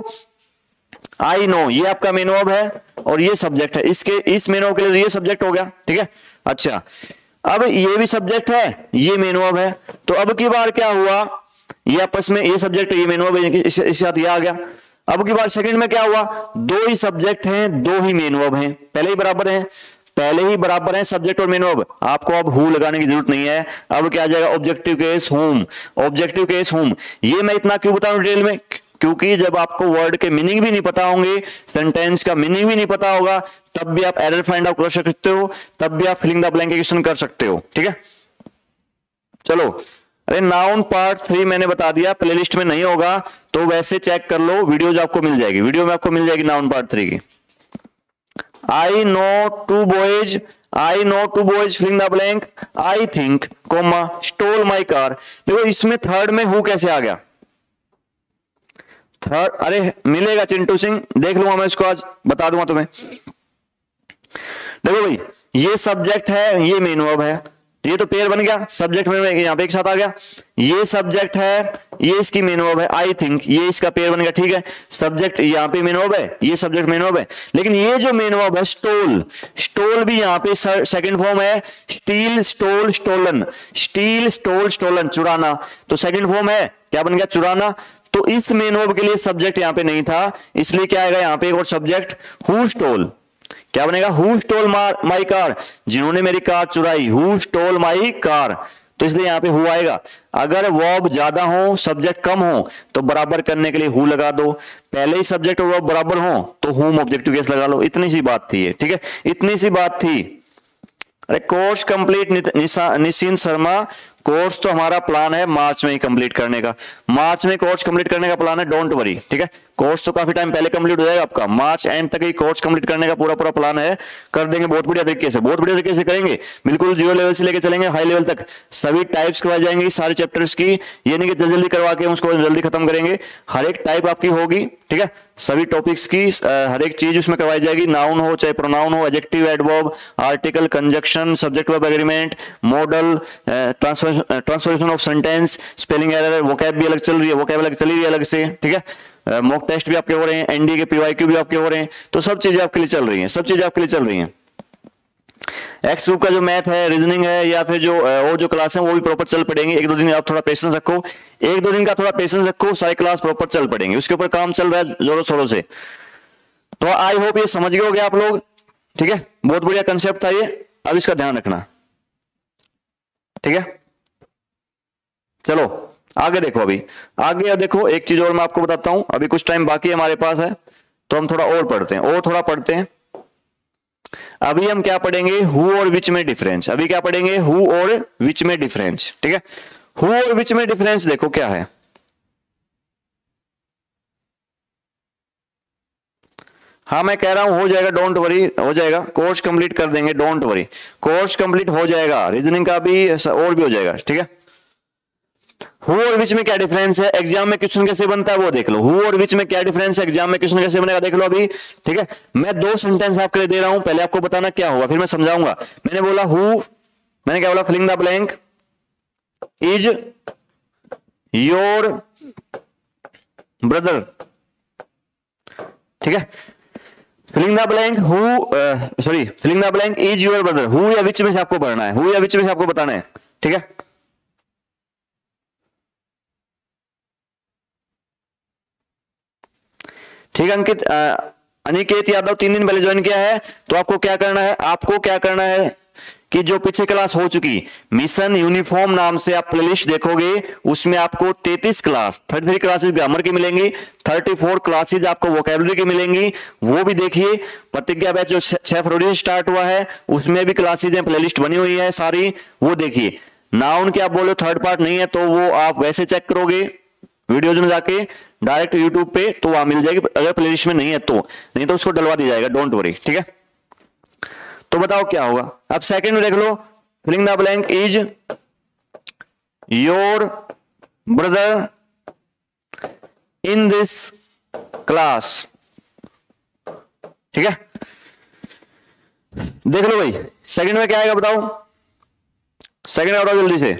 आई नो, ये आपका मेन वर्ब है और ये सब्जेक्ट है। इसके इस मेन वर्ब के लिए ये सब्जेक्ट हो गया, ठीक है। अच्छा, अब ये भी सब्जेक्ट है, ये मेन वर्ब है। तो अब की बार क्या हुआ, ये आपस में ये सब्जेक्ट ये मेन वर्ब, इसके साथ ये आ गया। अब की बार सेकंड में क्या हुआ, दो ही सब्जेक्ट हैं, दो ही मेन वर्ब हैं, पहले ही बराबर हैं, पहले ही बराबर हैं सब्जेक्ट और मेन वर्ब। आपको अब हु लगाने की जरूरत नहीं है। अब क्या आ जाएगा, objective case whom, objective case whom. ये मैं इतना क्यों बता रहा हूं डिटेल में, क्योंकि जब आपको वर्ड के मीनिंग भी नहीं पता होंगे, सेंटेंस का मीनिंग भी नहीं पता होगा, तब भी आप एरर फाइंड आउट कर सकते हो, तब भी आप फिलिंग द ब्लैंक क्वेश्चन कर सकते हो, ठीक है। चलो अरे नाउन पार्ट थ्री मैंने बता दिया, प्लेलिस्ट में नहीं होगा तो वैसे चेक कर लो, वीडियोज आपको मिल जाएगी, वीडियो में आपको मिल जाएगी नाउन पार्ट थ्री की। I know two boys, I know two boys filling the blank, I think comma stole my car. देखो इसमें थर्ड में हु कैसे आ गया, थर्ड, अरे मिलेगा चिंटू सिंह, देख लूंगा मैं इसको, आज बता दूंगा तुम्हें। देखो भाई ये सब्जेक्ट है, ये मेन वर्ब है, ये तो पेयर बन गया, सब्जेक्ट में यहां पे एक साथ आ गया, ये सब्जेक्ट है, ये इसकी मेन वर्ब है, आई थिंक ये इसका पेयर बन गया, ठीक है। सब्जेक्ट यहां पे मेन वर्ब है, ये सब्जेक्ट मेन वर्ब है, लेकिन ये जो मेन वर्ब है स्टोल, स्टोल भी यहां पे सेकंड फॉर्म है, steal stole stolen, steal stole stolen चुराना, तो सेकंड फॉर्म है, क्या बन गया चुराना। तो इस मेन वर्ब के लिए सब्जेक्ट यहां पे नहीं था, इसलिए क्या आएगा यहां पे एक और सब्जेक्ट, हु स्टोल, क्या बनेगा हु स्टोल माई कार, जिन्होंने मेरी कार चुराई, हु स्टोल माई कार, तो इसलिए यहां पे हु आएगा। अगर वर्ब ज्यादा हो सब्जेक्ट कम हो तो बराबर करने के लिए हु लगा दो, पहले ही सब्जेक्ट और वर्ब बराबर हो तो हुम ऑब्जेक्टिव केस लगा लो, इतनी सी बात थी ये, ठीक है, इतनी सी बात थी। अरे course complete Nishin Sharma, course तो हमारा प्लान है मार्च में ही कंप्लीट करने का, मार्च में कोर्स कंप्लीट करने का प्लान है, डोंट वरी, ठीक है। कोर्स तो काफी टाइम पहले कंप्लीट हो जाएगा आपका, मार्च एंड तक ही कोर्स कंप्लीट करने का पूरा पूरा प्लान है, कर देंगे बहुत बढ़िया तरीके से, बहुत बढ़िया तरीके से करेंगे, बिल्कुल जीरो लेवल से लेके चलेंगे हाई लेवल तक, सभी टाइप्स करवाई जाएंगी सारे चैप्टर्स की, ये नहीं कि जल्दी जल्दी करवा के उसको जल्दी खत्म करेंगे, हर एक टाइप आपकी होगी, ठीक है, सभी टॉपिक्स की हर एक चीज उसमें करवाई जाएगी, नाउन हो चाहे प्रोनाउन हो, adjective, adverb, article, conjunction, subject verb agreement, modal, transformation of sentence, spelling error, vocab भी अलग चल रही है, वोकैब अलग चली रही है अलग से, ठीक है, मॉक टेस्ट भी आपके हो रहे हैं, एनडी के पीवाईक्यू भी आपके हो रहे हैं, तो सब चीजें आपके लिए चल रही हैं, सब चीजें आपके लिए चल रही हैं। एक्स ग्रुप का जो मैथ है, रीजनिंग है, या फिर जो और जो क्लास है वो भी प्रॉपर चल पड़ेंगे, एक दो दिन आप थोड़ा पेशेंस रखो, एक दो दिन का थोड़ा पेशेंस रखो, सारी क्लास प्रॉपर चल पड़ेंगे, उसके ऊपर काम चल रहा है जोरों शोरों से। तो आई होप ये समझ गए होगे आप लोग, ठीक है, बहुत बढ़िया कंसेप्ट था ये, अब इसका ध्यान रखना, ठीक है। चलो आगे देखो, अभी आगे देखो एक चीज और मैं आपको बताता हूं, अभी कुछ टाइम बाकी हमारे पास है तो हम थोड़ा और पढ़ते हैं, और थोड़ा पढ़ते हैं। अभी हम क्या पढ़ेंगे, हु और विच में डिफरेंस, अभी क्या पढ़ेंगे, हु और विच में डिफरेंस, ठीक है। हु और विच में डिफरेंस देखो क्या है, हाँ मैं कह रहा हूं हो जाएगा, डोंट वरी, हो जाएगा, कोर्स कंप्लीट कर देंगे, डोंट वरी, कोर्स कंप्लीट हो जाएगा, रीजनिंग का भी और भी हो जाएगा, ठीक है। हु और विच में क्या डिफरेंस है, एग्जाम में क्वेश्चन कैसे बनता है वो देख लो, हु और विच में क्या डिफरेंस है, एग्जाम में क्वेश्चन कैसे बनेगा देख लो अभी, ठीक है। मैं दो सेंटेंस आपके लिए दे रहा हूं, पहले आपको बताना क्या होगा, फिर मैं समझाऊंगा। मैंने बोला हु, मैंने क्या बोला, filling the blank is your brother, ठीक है, filling the blank who, sorry filling the blank is your brother, who या विच में से आपको पढ़ना है, हु या विच में से आपको बताना है, ठीक है। ठीक है अंकित, अनिकेत यादव तीन दिन पहले ज्वाइन किया है, तो आपको क्या करना है, आपको क्या करना है कि जो पीछे क्लास हो चुकी मिशन यूनिफॉर्म नाम से आप प्लेलिस्ट देखोगे, उसमें आपको तैंतीस क्लास, तैंतीस क्लासेस ग्रामर की मिलेंगी, चौंतीस क्लासेस आपको वोकैबुलरी की मिलेंगी, वो भी देखिए। प्रतिज्ञा बैच जो छह फरवरी से स्टार्ट हुआ है उसमें भी क्लासेज हैं, प्लेलिस्ट बनी हुई है सारी, वो देखिए। नाउन के आप बोलो थर्ड पार्ट नहीं है तो वो आप वैसे चेक करोगे वीडियोज में जाके डायरेक्ट यूट्यूब पे, तो वहां मिल जाएगी, अगर प्लेलिस्ट में नहीं है तो, नहीं तो उसको डलवा दिया जाएगा, डोंट वरी, ठीक है। तो बताओ क्या होगा, अब सेकंड में देख लो, filling the blank is your brother in this class, ठीक है। देख लो भाई सेकंड में क्या आएगा बताओ, सेकंड में बताओ जल्दी से,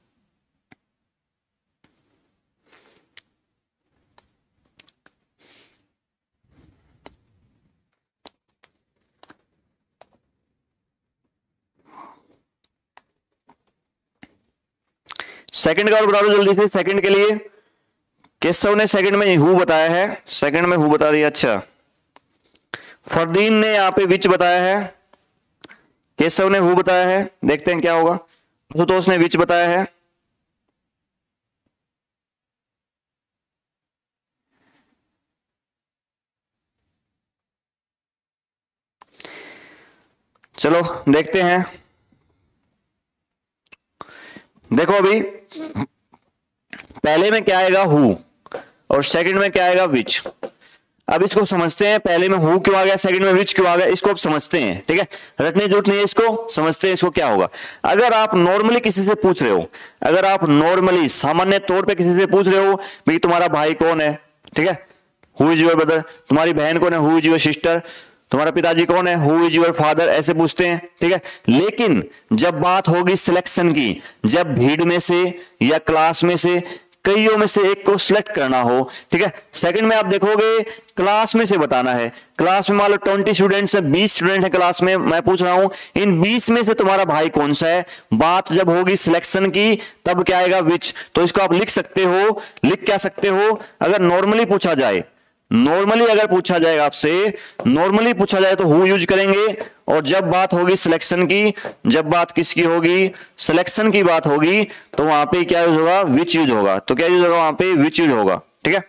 सेकंड का और बता दो जल्दी से। सेकंड के लिए केशव ने सेकंड में हु बताया है, सेकंड में हु बता दिया, अच्छा। फरदीन ने यहां पे विच बताया है, केशव ने हु बताया है, देखते हैं क्या होगा। आशुतोष ने विच बताया है, चलो देखते हैं। देखो अभी पहले में क्या आएगा हु और सेकंड में क्या आएगा विच। अब इसको समझते हैं, पहले में हु क्यों आ गया, सेकंड में विच क्यों आ गया, इसको अब समझते हैं। ठीक है, रटने जरूरत नहीं है, इसको समझते हैं इसको क्या होगा। अगर आप नॉर्मली किसी से पूछ रहे हो, अगर आप नॉर्मली सामान्य तौर पे किसी से पूछ रहे हो भाई तुम्हारा भाई कौन है, ठीक है, हु इज योर ब्रदर, तुम्हारी बहन कौन है, हु इज योर सिस्टर, तुम्हारा पिताजी कौन है, हु इज योर फादर, ऐसे पूछते हैं। ठीक है, लेकिन जब बात होगी सिलेक्शन की, जब भीड़ में से या क्लास में से कईयों में से एक को सिलेक्ट करना हो, ठीक है, सेकंड में आप देखोगे क्लास में से बताना है। क्लास में मान लो ट्वेंटी स्टूडेंट्स है, बीस स्टूडेंट है क्लास में, मैं पूछ रहा हूं इन बीस में से तुम्हारा भाई कौन सा है। बात जब होगी सिलेक्शन की तब क्या आएगा विच। तो इसको आप लिख सकते हो, लिख क्या सकते हो, अगर नॉर्मली पूछा जाए, नॉर्मली अगर पूछा जाएगा आपसे, नॉर्मली पूछा जाए तो हु यूज करेंगे, और जब बात होगी सिलेक्शन की, जब बात किसकी होगी, सिलेक्शन की बात होगी, तो वहां पे क्या यूज होगा, विच यूज होगा। तो क्या यूज होगा वहां पे, विच यूज होगा। ठीक है,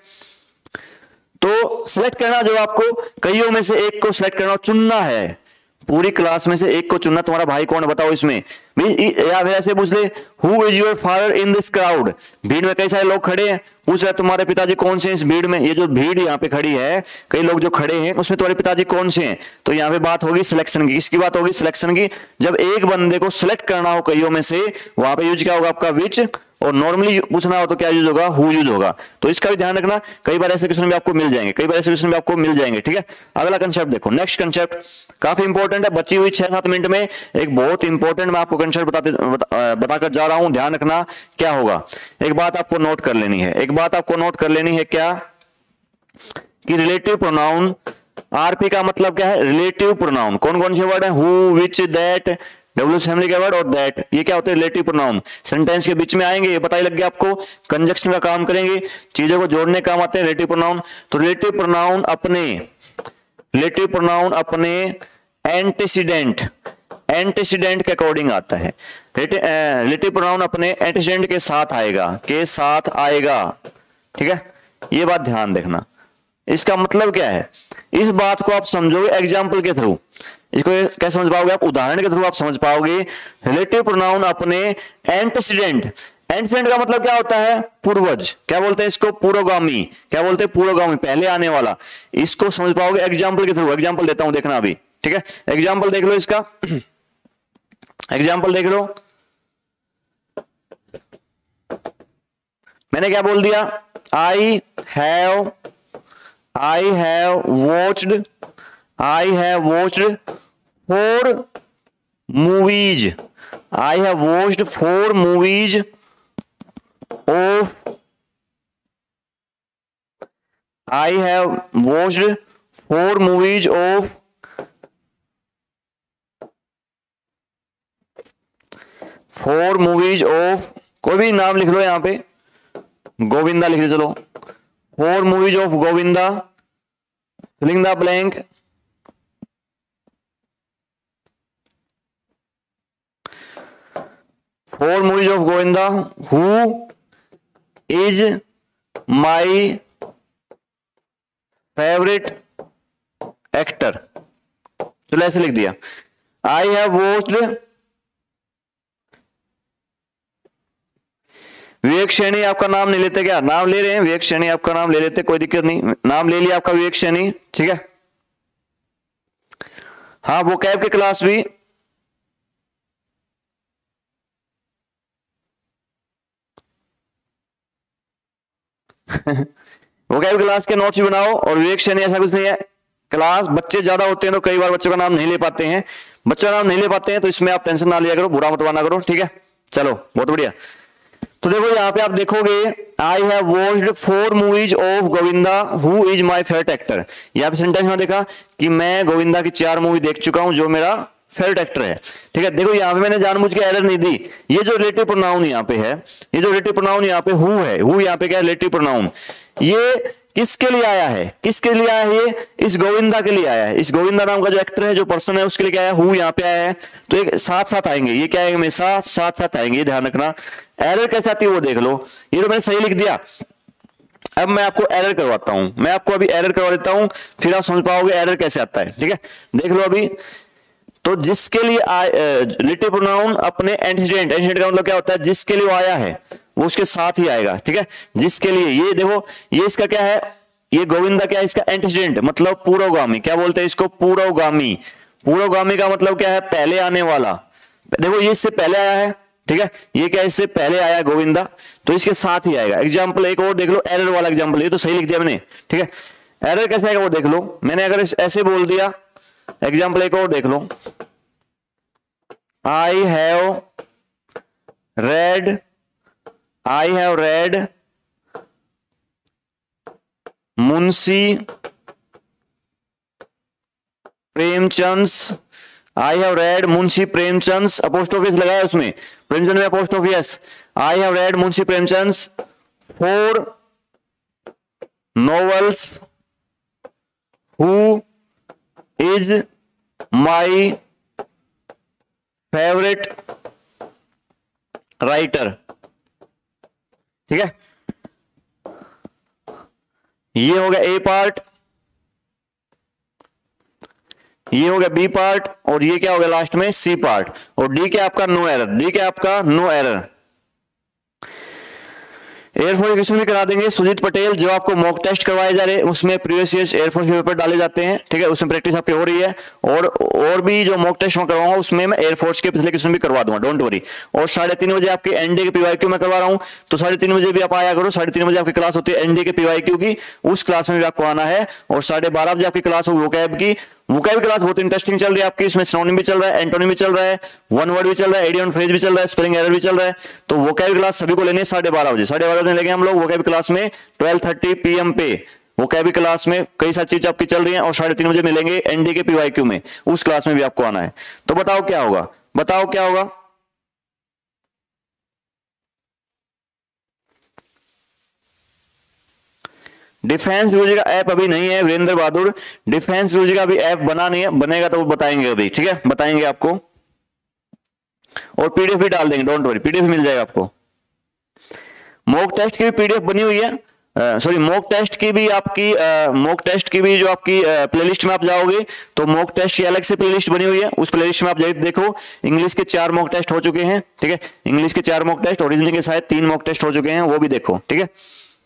तो सिलेक्ट करना, जब आपको कईयों में से एक को सिलेक्ट करना, चुनना है, पूरी क्लास में से एक को चुनना, तुम्हारा भाई कौन है बताओ इसमें, या फिर ऐसे पूछ ले who is your father in this crowd, भीड़ में कई सारे लोग खड़े हैं, पूछ रहे तुम्हारे पिताजी कौन से हैं इस भीड़ में। ये जो भीड़ यहाँ पे खड़ी है, कई लोग जो खड़े हैं, उसमें तुम्हारे पिताजी कौन से हैं। तो यहाँ पे बात होगी सिलेक्शन की, किसकी बात होगी, सिलेक्शन की। जब एक बंदे को सिलेक्ट करना हो कईयों में से, वहां पे यूज क्या होगा आपका विच, और नॉर्मली पूछना हो तो क्या यूज होगा, हु यूज होगा। तो इसका भी ध्यान रखना, कई बार ऐसे क्वेश्चन भी आपको मिल जाएंगे, कई बार ऐसे क्वेश्चन भी आपको मिल जाएंगे। ठीक है, अगला कंसेप्ट देखो, नेक्स्ट कंसेप्ट काफी इंपॉर्टेंट है, बची हुई छह सात मिनट में एक बहुत इंपॉर्टेंट मैं आपको कंसेप्ट बताते बता, बताकर जा रहा हूं, ध्यान रखना क्या होगा। एक बात आपको नोट कर लेनी है, एक बात आपको नोट कर लेनी है क्या, कि रिलेटिव प्रोनाउन, आरपी का मतलब क्या है, रिलेटिव प्रोनाउन। कौन कौन से वर्ड है, who, which, that, W family के वर्ड और दैट, ये क्या होते हैं, रिलेटिव प्रोनाउन। सेंटेंस के बीच में आएंगे, ये पता ही लग गया आपको, कंजक्शन का काम करेंगे, चीजों को जोड़ने का काम आते हैं रिलेटिव प्रोनाउन। तो रिलेटिव प्रोनाउन अपने, रिलेटिव प्रोनाउन अपने एंटीसीडेंट, एंटीसीडेंट के अकॉर्डिंग आता है। रिलेटिव प्रोनाउन अपने एंटीसीडेंट के साथ आएगा, के साथ आएगा। ठीक है, ये बात ध्यान देखना। इसका मतलब क्या है, इस बात को आप समझोगे एग्जाम्पल के थ्रू। इसको कैसे समझ पाओगे आप, उदाहरण के थ्रू आप समझ पाओगे। रिलेटिव प्रोनाउन अपने एंटीसीडेंट, एंटीसीडेंट का मतलब क्या होता है, पूर्वज, क्या बोलते हैं इसको, पूर्वगामी, क्या बोलते हैं, पूर्वगामी, पहले आने वाला। इसको समझ पाओगे एग्जाम्पल के थ्रू। एग्जाम्पल देता हूं, देखना अभी। ठीक है, एग्जाम्पल देख लो इसका, एग्जाम्पल देख लो। मैंने क्या बोल दिया, I have, I have watched, I have watched four movies, I have watched four movies of, I have watched four movies of four movies of, कोई भी नाम लिख लो यहां पे, गोविंदा लिख लो, चलो, four movies of Govinda, filling the blank. Four movies of Govinda, who is my favourite actor, चलो ऐसे लिख दिया। I have watched, Vivek Saini आपका नाम नहीं लेते क्या, नाम ले रहे हैं, विवेक सैनी आपका नाम ले लेते, कोई दिक्कत नहीं, नाम ले लिया आपका विवेक सैनी। ठीक है, हाँ वो कैब की क्लास भी, वो कैब क्लास के नोट्स भी बनाओ। और विवेक सैनी ऐसा कुछ नहीं है, क्लास बच्चे ज्यादा होते हैं तो कई बार बच्चों का नाम नहीं ले पाते हैं, बच्चों का नाम नहीं ले पाते हैं तो इसमें आप टेंशन ना लिया करो, बुरा मत माना करो। ठीक है, चलो बहुत बढ़िया। तो देखो यहाँ पे आप देखोगे, I have watched four movies of Govinda, who is my favourite actor. यहाँ पे सेंटेंस में देखा कि मैं गोविंदा की चार मूवी देख चुका हूं जो मेरा फेवरेट एक्टर है। ठीक है, देखो यहाँ पे मैंने जानबूझ के एरर नहीं दी। ये जो रिलेटिव प्रोनाउन यहाँ पे है, ये जो रिलेटिव प्रोनाउन यहाँ पे हु है, हु यहाँ पे क्या है, रिलेटिव प्रोनाउन। ये किसके लिए आया है, किसके लिए आया है, ये इस गोविंदा के लिए आया है। इस गोविंदा नाम का जो एक्टर है, जो पर्सन है, उसके लिए क्या है, हु यहाँ पे आया है। तो एक साथ साथ आएंगे, ये क्या है, हमेशा साथ साथ आएंगे, ध्यान रखना। एरर कैसे आती है वो देख लो, ये तो मैंने सही लिख दिया। अब मैं आपको एरर करवाता हूं, मैं आपको अभी एरर करवा देता हूं, फिर आप समझ पाओगे एरर कैसे आता है। ठीक है, देख लो अभी। तो जिसके लिए रिलेटिव प्रोनाउन अपने एंटीसीडेंट, एंटीसीडेंट का मतलब क्या होता है, जिसके लिए वो आया है वो उसके साथ ही आएगा, ठीक है। जिसके लिए ये देखो, ये इसका क्या है, ये गोविंदा क्या है, इसका एंटीसीडेंट मतलब पूर्वगामी। क्या बोलते हैं इसको, पूर्वगामी। पूर्वगामी का मतलब क्या है, पहले आने वाला। देखो ये इससे पहले आया है, ठीक है, ये क्या इससे पहले आया गोविंदा, तो इसके साथ ही आएगा। एग्जाम्पल एक और देख लो, एरर वाला एग्जाम्पल, ये तो सही लिख दिया मैंने, ठीक है। एरर कैसे आएगा वो देख लो, मैंने अगर ऐसे बोल दिया, एग्जाम्पल एक और देख लो, I have read, I have read Munshi Premchand, I have read Munshi Premchand, apostrophes लगाया उसमें, प्रेमचंद में apostrophes, I have read Munshi Premchand four novels who is my favourite writer, ठीक है। ये हो गया ए पार्ट, ये हो गया बी पार्ट, और ये क्या हो गया लास्ट में सी पार्ट। और डी क्या आपका नो एरर, डी क्या आपका नो एरर। एयरफोर्स क्वेश्चन भी करा देंगे सुजीत पटेल, जो आपको मॉक टेस्ट करवाए जा रहे हैं उसमें प्रीवियस ईयर एयरफोर्स के पेपर डाले जाते हैं, ठीक है, उसमें प्रैक्टिस आपकी हो रही है। और और भी जो मॉक टेस्ट मैं करवाऊंगा उसमें मैं एयरफोर्स के पिछले क्वेश्चन भी करवा दूंगा, डोंट वरी। और साढ़े तीन बजे आपके एनडीए के पीवाईक्यू में करवा रहा हूं, तो साढ़े तीन बजे भी आप आया करो। साढ़े तीन बजे आपकी क्लास होती है एनडीए के पीवाईक्यू की, उस क्लास में भी आपको आना है। और साढ़े बारह बजे आपकी क्लास होगी वोकैब की, वोकैब क्लास बहुत इंटरेस्टिंग चल रही है आपकी, इसमें सिनोनिम भी चल रहा है, एंटोनिम भी चल रहा है, वन वर्ड भी चल रहा है, एडियन फ्रेज भी चल रहा है, स्पेलिंग एरर भी चल रहा है। तो वोकैब क्लास सभी को लेने साढ़े बारह बजे, साढ़े बारह बजे लेंगे हम लोग वोकैब क्लास में ट्वेल्व थर्टी पी एम पे। वोकैब क्लास में कई सारी चीज आपकी चल रही है, और साढ़े तीन बजे मिलेंगे एनडी के पीवाईक्यू में, उस क्लास में भी आपको आना है। तो बताओ क्या होगा, बताओ क्या होगा। डिफेंस गुरुजी का ऐप अभी नहीं है वीरेंद्र बहादुर, डिफेंस गुरुजी का अभी ऐप बना नहीं है, बनेगा तो वो बताएंगे अभी, ठीक है, बताएंगे आपको। और पीडीएफ भी डाल देंगे, डोंट वरी, पीडीएफ मिल जाएगा आपको। मॉक टेस्ट की भी पीडीएफ बनी हुई है, सॉरी मॉक टेस्ट की भी आपकी मॉक टेस्ट की भी जो आपकी प्लेलिस्ट में आप जाओगे तो मॉक टेस्ट की अलग से प्लेलिस्ट बनी हुई है, उस प्लेलिस्ट में आप जाइए देखो। इंग्लिश के चार मॉक टेस्ट हो चुके हैं, ठीक है, इंग्लिश के चार मॉक टेस्ट, ओरिजिनल के शायद तीन मॉक टेस्ट हो चुके हैं, वो भी देखो, ठीक है।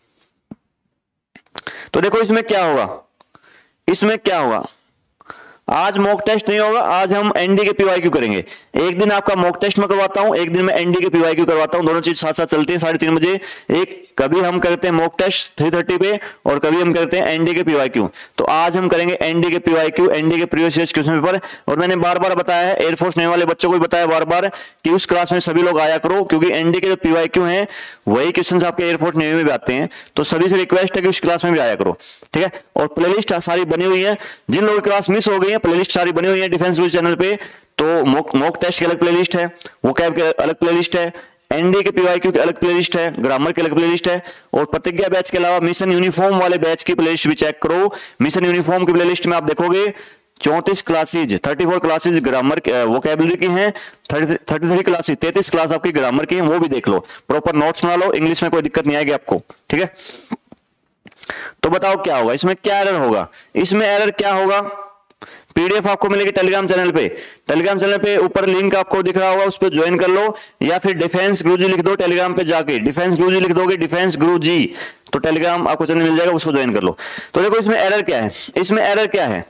तो देखो इसमें क्या होगा, इसमें क्या होगा, आज मॉक टेस्ट नहीं होगा, आज हम एनडी के पीवाईक्यू करेंगे। एक दिन आपका मॉक टेस्ट में करवाता हूं, एक दिन मैं एनडी के पीवाईक्यू करवाता हूं, दोनों चीज साथ साथ चलती है। साढ़े तीन बजे एक कभी हम करते हैं मॉक टेस्ट थ्री थर्टी पे, और कभी हम करते हैं एनडी के पीवाईक्यू। तो आज हम करेंगे एनडी के पीवाईक्यू, एनडी के प्रीवियस ईयर क्वेश्चन पेपर। और मैंने बार बार बताया है, एयरफोर्स नेवी वाले बच्चों को भी बताया बार बार कि उस क्लास में सभी लोग आया करो, क्योंकि एनडी के जो पीवाईक्यू हैं वही क्वेश्चन आपके एयरफोर्स नेवी में भी आते हैं। तो सभी से रिक्वेस्ट है कि उस क्लास में भी आया करो, ठीक है। और प्लेलिस्ट सारी बनी हुई है, जिन लोगों की क्लास मिस हो गई है प्लेलिस्ट सारी बनी हुई है डिफेंस गुरुजी चैनल पे। तो मॉक मॉक टेस्ट की अलग प्लेलिस्ट है, वोकैब की अलग प्लेलिस्ट है, एनडी के पीवाईक्यू की अलग प्लेलिस्ट है, ग्रामर की अलग प्लेलिस्ट है। और प्रतिज्ञा बैच के अलावा मिशन यूनिफॉर्म वाले बैच की प्लेलिस्ट भी चेक करो। मिशन यूनिफॉर्म की प्लेलिस्ट में आप देखोगे चौंतीस classes, thirty four classes grammar vocabulary की हैं, थर्टी थ्री क्लासेज, तैंतीस क्लास आपकी ग्रामर की हैं, वो भी देख लो, प्रॉपर नोट्स बना लो, इंग्लिश में कोई दिक्कत नहीं आएगी आपको, ठीक है। तो बताओ क्या होगा इसमें, क्या एरर होगा इसमें, एरर क्या होगा। पीडीएफ आपको मिलेगी टेलीग्राम चैनल पे, टेलीग्राम चैनल पे ऊपर लिंक आपको दिख रहा होगा, उस पर ज्वाइन कर लो, या फिर डिफेंस गुरुजी लिख दो टेलीग्राम पे जाके, डिफेंस गुरुजी लिख दोगे, डिफेंस गुरुजी, तो टेलीग्राम आपको चैनल मिल जाएगा, उसको ज्वाइन कर लो। तो देखो इसमें एरर क्या है, इसमें एरर क्या है,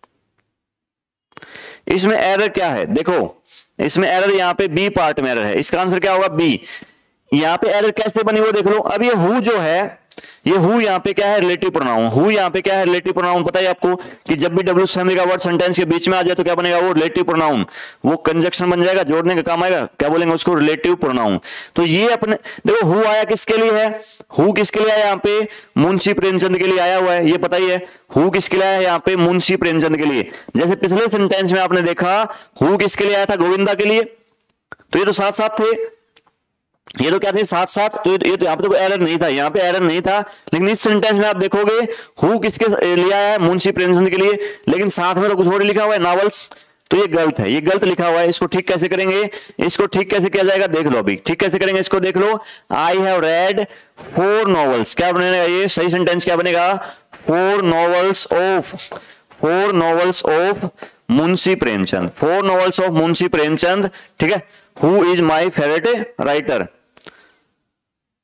इसमें एरर क्या है, देखो इसमें एरर यहाँ पे बी पार्ट में एरर है, इसका आंसर क्या होगा बी। यहाँ पे एरर कैसे बनी वो देख लो। अब ये हु जो है, ये हु यहाँ पे क्या है, रिलेटिव प्रोनाउन, हु यहाँ पे क्या है, रिलेटिव प्रोनाउन। पता है आपको कि जब भी डब्ल्यू फैमिली का वर्ड सेंटेंस के बीच में आ जाए तो क्या बनेगा, वो रिलेटिव प्रोनाउन, वो कंजक्शन बन जाएगा, जोड़ने का काम आएगा, क्या बोलेंगे उसको, रिलेटिव प्रोनाउन। तो ये अपने देखो हु आया किसके लिए है, हु किसके लिए आया यहाँ पे, मुंशी प्रेमचंद के लिए आया हुआ है, ये पता ही है। हु किसके लिए आया यहाँ पे, मुंशी प्रेमचंद के लिए। जैसे पिछले सेंटेंस में आपने देखा हु किसके लिए आया था, गोविंदा के लिए, तो ये तो साथ साथ थे, ये तो क्या थे, साथ साथ। तो ये तो यहाँ पे तो एरर नहीं था, यहाँ पे एरर नहीं था, लेकिन इस सेंटेंस में आप देखोगे हु किसके लिए आया है, मुंशी प्रेमचंद के लिए, लेकिन साथ में तो कुछ और लिखा हुआ है, नॉवेल्स। तो ये गलत है, ये गलत लिखा हुआ है, इसको ठीक कैसे करेंगे, इसको ठीक कैसे किया जाएगा देख लो, अभी ठीक कैसे करेंगे इसको देख लो। I have read four novels, क्या बनेगा ये सही सेंटेंस, क्या बनेगा, four novels of, four novels of Munshi Premchand, four novels of Munshi Premchand, ठीक है। Who is my favourite writer,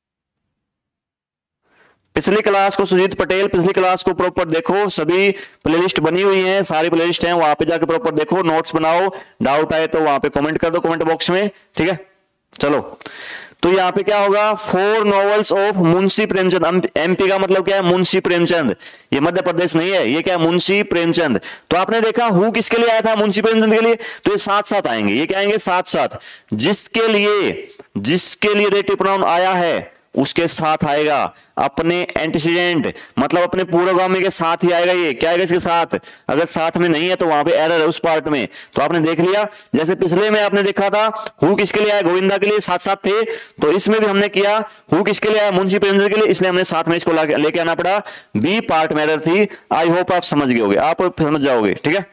पिछली क्लास को सुजीत पटेल, पिछली क्लास को प्रॉपर देखो, सभी प्लेलिस्ट बनी हुई है, सारी प्लेलिस्ट है, वहां पे जाके प्रॉपर देखो, नोट्स बनाओ, डाउट आए तो वहां पे कमेंट कर दो कमेंट बॉक्स में, ठीक है। चलो, तो यहाँ पे क्या होगा, four novels of Munshi Premchand. MP का मतलब क्या है, मुंशी प्रेमचंद, ये मध्य प्रदेश नहीं है, ये क्या है, मुंशी प्रेमचंद। तो आपने देखा हु किसके लिए आया था, मुंशी प्रेमचंद के लिए, तो ये साथ साथ आएंगे, ये क्या आएंगे, साथ साथ, जिसके लिए जिसके लिए रेटिव प्रोनाउन आया है उसके साथ आएगा, अपने एंटीसीडेंट मतलब अपने पूर्वगामी के साथ ही आएगा। ये क्या आएगा, इसके साथ, अगर साथ में नहीं है तो वहां पे एरर है उस पार्ट में। तो आपने देख लिया, जैसे पिछले में आपने देखा था हु किसके लिए आया, गोविंदा के लिए, साथ साथ थे, तो इसमें भी हमने किया हु किसके लिए आया, मुंशी प्रेमचंद के लिए, इसलिए हमने साथ में इसको लेके आना पड़ा, बी पार्ट में एरर थी। आई होप आप समझ गए होगे, आप समझ जाओगे, ठीक है।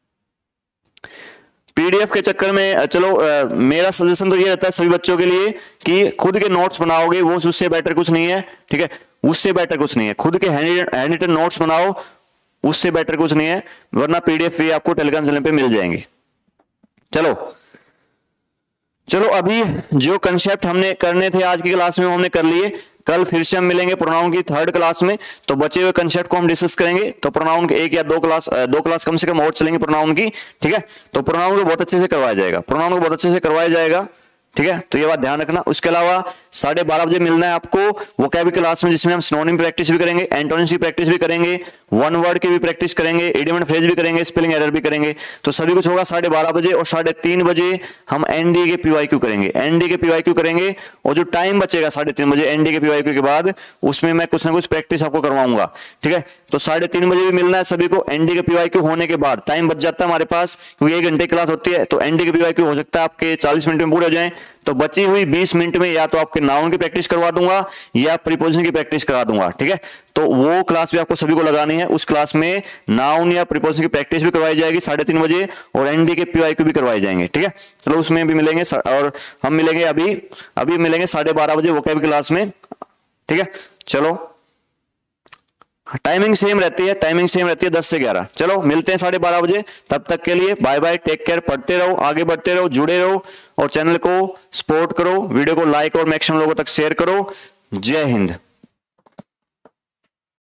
पीडीएफ के चक्कर में चलो आ, मेरा सजेशन तो ये रहता है सभी बच्चों के लिए कि खुद के नोट्स बनाओगे, वो उससे बेटर कुछ नहीं है, ठीक है, उससे बेटर कुछ नहीं है, खुद के हैंड रिटन नोट्स बनाओ, उससे बेटर कुछ नहीं है, वरना पीडीएफ भी आपको टेलीग्राम चैनल पे मिल जाएंगे। चलो चलो अभी जो कंसेप्ट हमने करने थे आज की क्लास में वो हमने कर लिए, कल फिर से हम मिलेंगे प्रोनाउन की थर्ड क्लास में, तो बचे हुए कंसेप्ट को हम डिस्कस करेंगे। तो प्रोनाउन के एक या दो क्लास दो क्लास कम से कम और चलेंगे प्रोनाउन की, ठीक है। तो प्रोनाउन को बहुत अच्छे से करवाया जाएगा, प्रोनाउन को बहुत अच्छे से करवाया जाएगा, ठीक है, तो ये बात ध्यान रखना। उसके अलावा साढ़े बारह बजे मिलना है आपको वोकैबुलरी क्लास में, जिसमें हम सिनोनिम प्रैक्टिस भी करेंगे, एंटोनिम्स की प्रैक्टिस भी करेंगे, वन वर्ड की भी प्रैक्टिस करेंगे, इडियम एंड फ्रेज भी करेंगे, स्पेलिंग एरर भी करेंगे। तो सभी कुछ होगा साढ़े बारह बजे, और साढ़े तीन बजे हम एनडीए के पीवाईक्यू करेंगे, एनडीए के पीवाईक्यू करेंगे, और जो टाइम बचेगा साढ़े तीन बजे एनडीए के पीवाईक्यू के बाद, उसमें मैं कुछ ना कुछ प्रैक्टिस आपको करवाऊंगा, ठीक है। तो साढ़े तीन बजे भी मिलना है सभी को, एनडीए के पीवाईक्यू होने के बाद टाइम बच जाता है हमारे पास, क्योंकि एक घंटे क्लास होती है, तो एनडीए के पीवाईक्यू हो सकता है आपके चालीस मिनट में पूरे हो जाए। तो बची हुई बीस मिनट में या तो आपके नाउन की प्रैक्टिस करवा दूंगा या प्रीपोजिशन की प्रैक्टिस करा दूंगा, ठीक है। तो वो क्लास भी आपको सभी को लगानी है, उस क्लास में नाउन या प्रीपोजिशन की प्रैक्टिस भी करवाई जाएगी साढ़े तीन बजे, और एनडी के पीवाईक्यू भी करवाए जाएंगे, ठीक है। चलो उसमें भी मिलेंगे, और हम मिलेंगे अभी अभी मिलेंगे साढ़े बारह बजे वोकैब क्लास में, ठीक है। चलो टाइमिंग सेम रहती है, टाइमिंग सेम रहती है दस से ग्यारह। चलो मिलते हैं साढ़े बारह बजे, तब तक के लिए बाय बाय, टेक केयर, पढ़ते रहो, आगे बढ़ते रहो, जुड़े रहो, और चैनल को सपोर्ट करो, वीडियो को लाइक और मैक्सिमम लोगों तक शेयर करो। जय हिंद।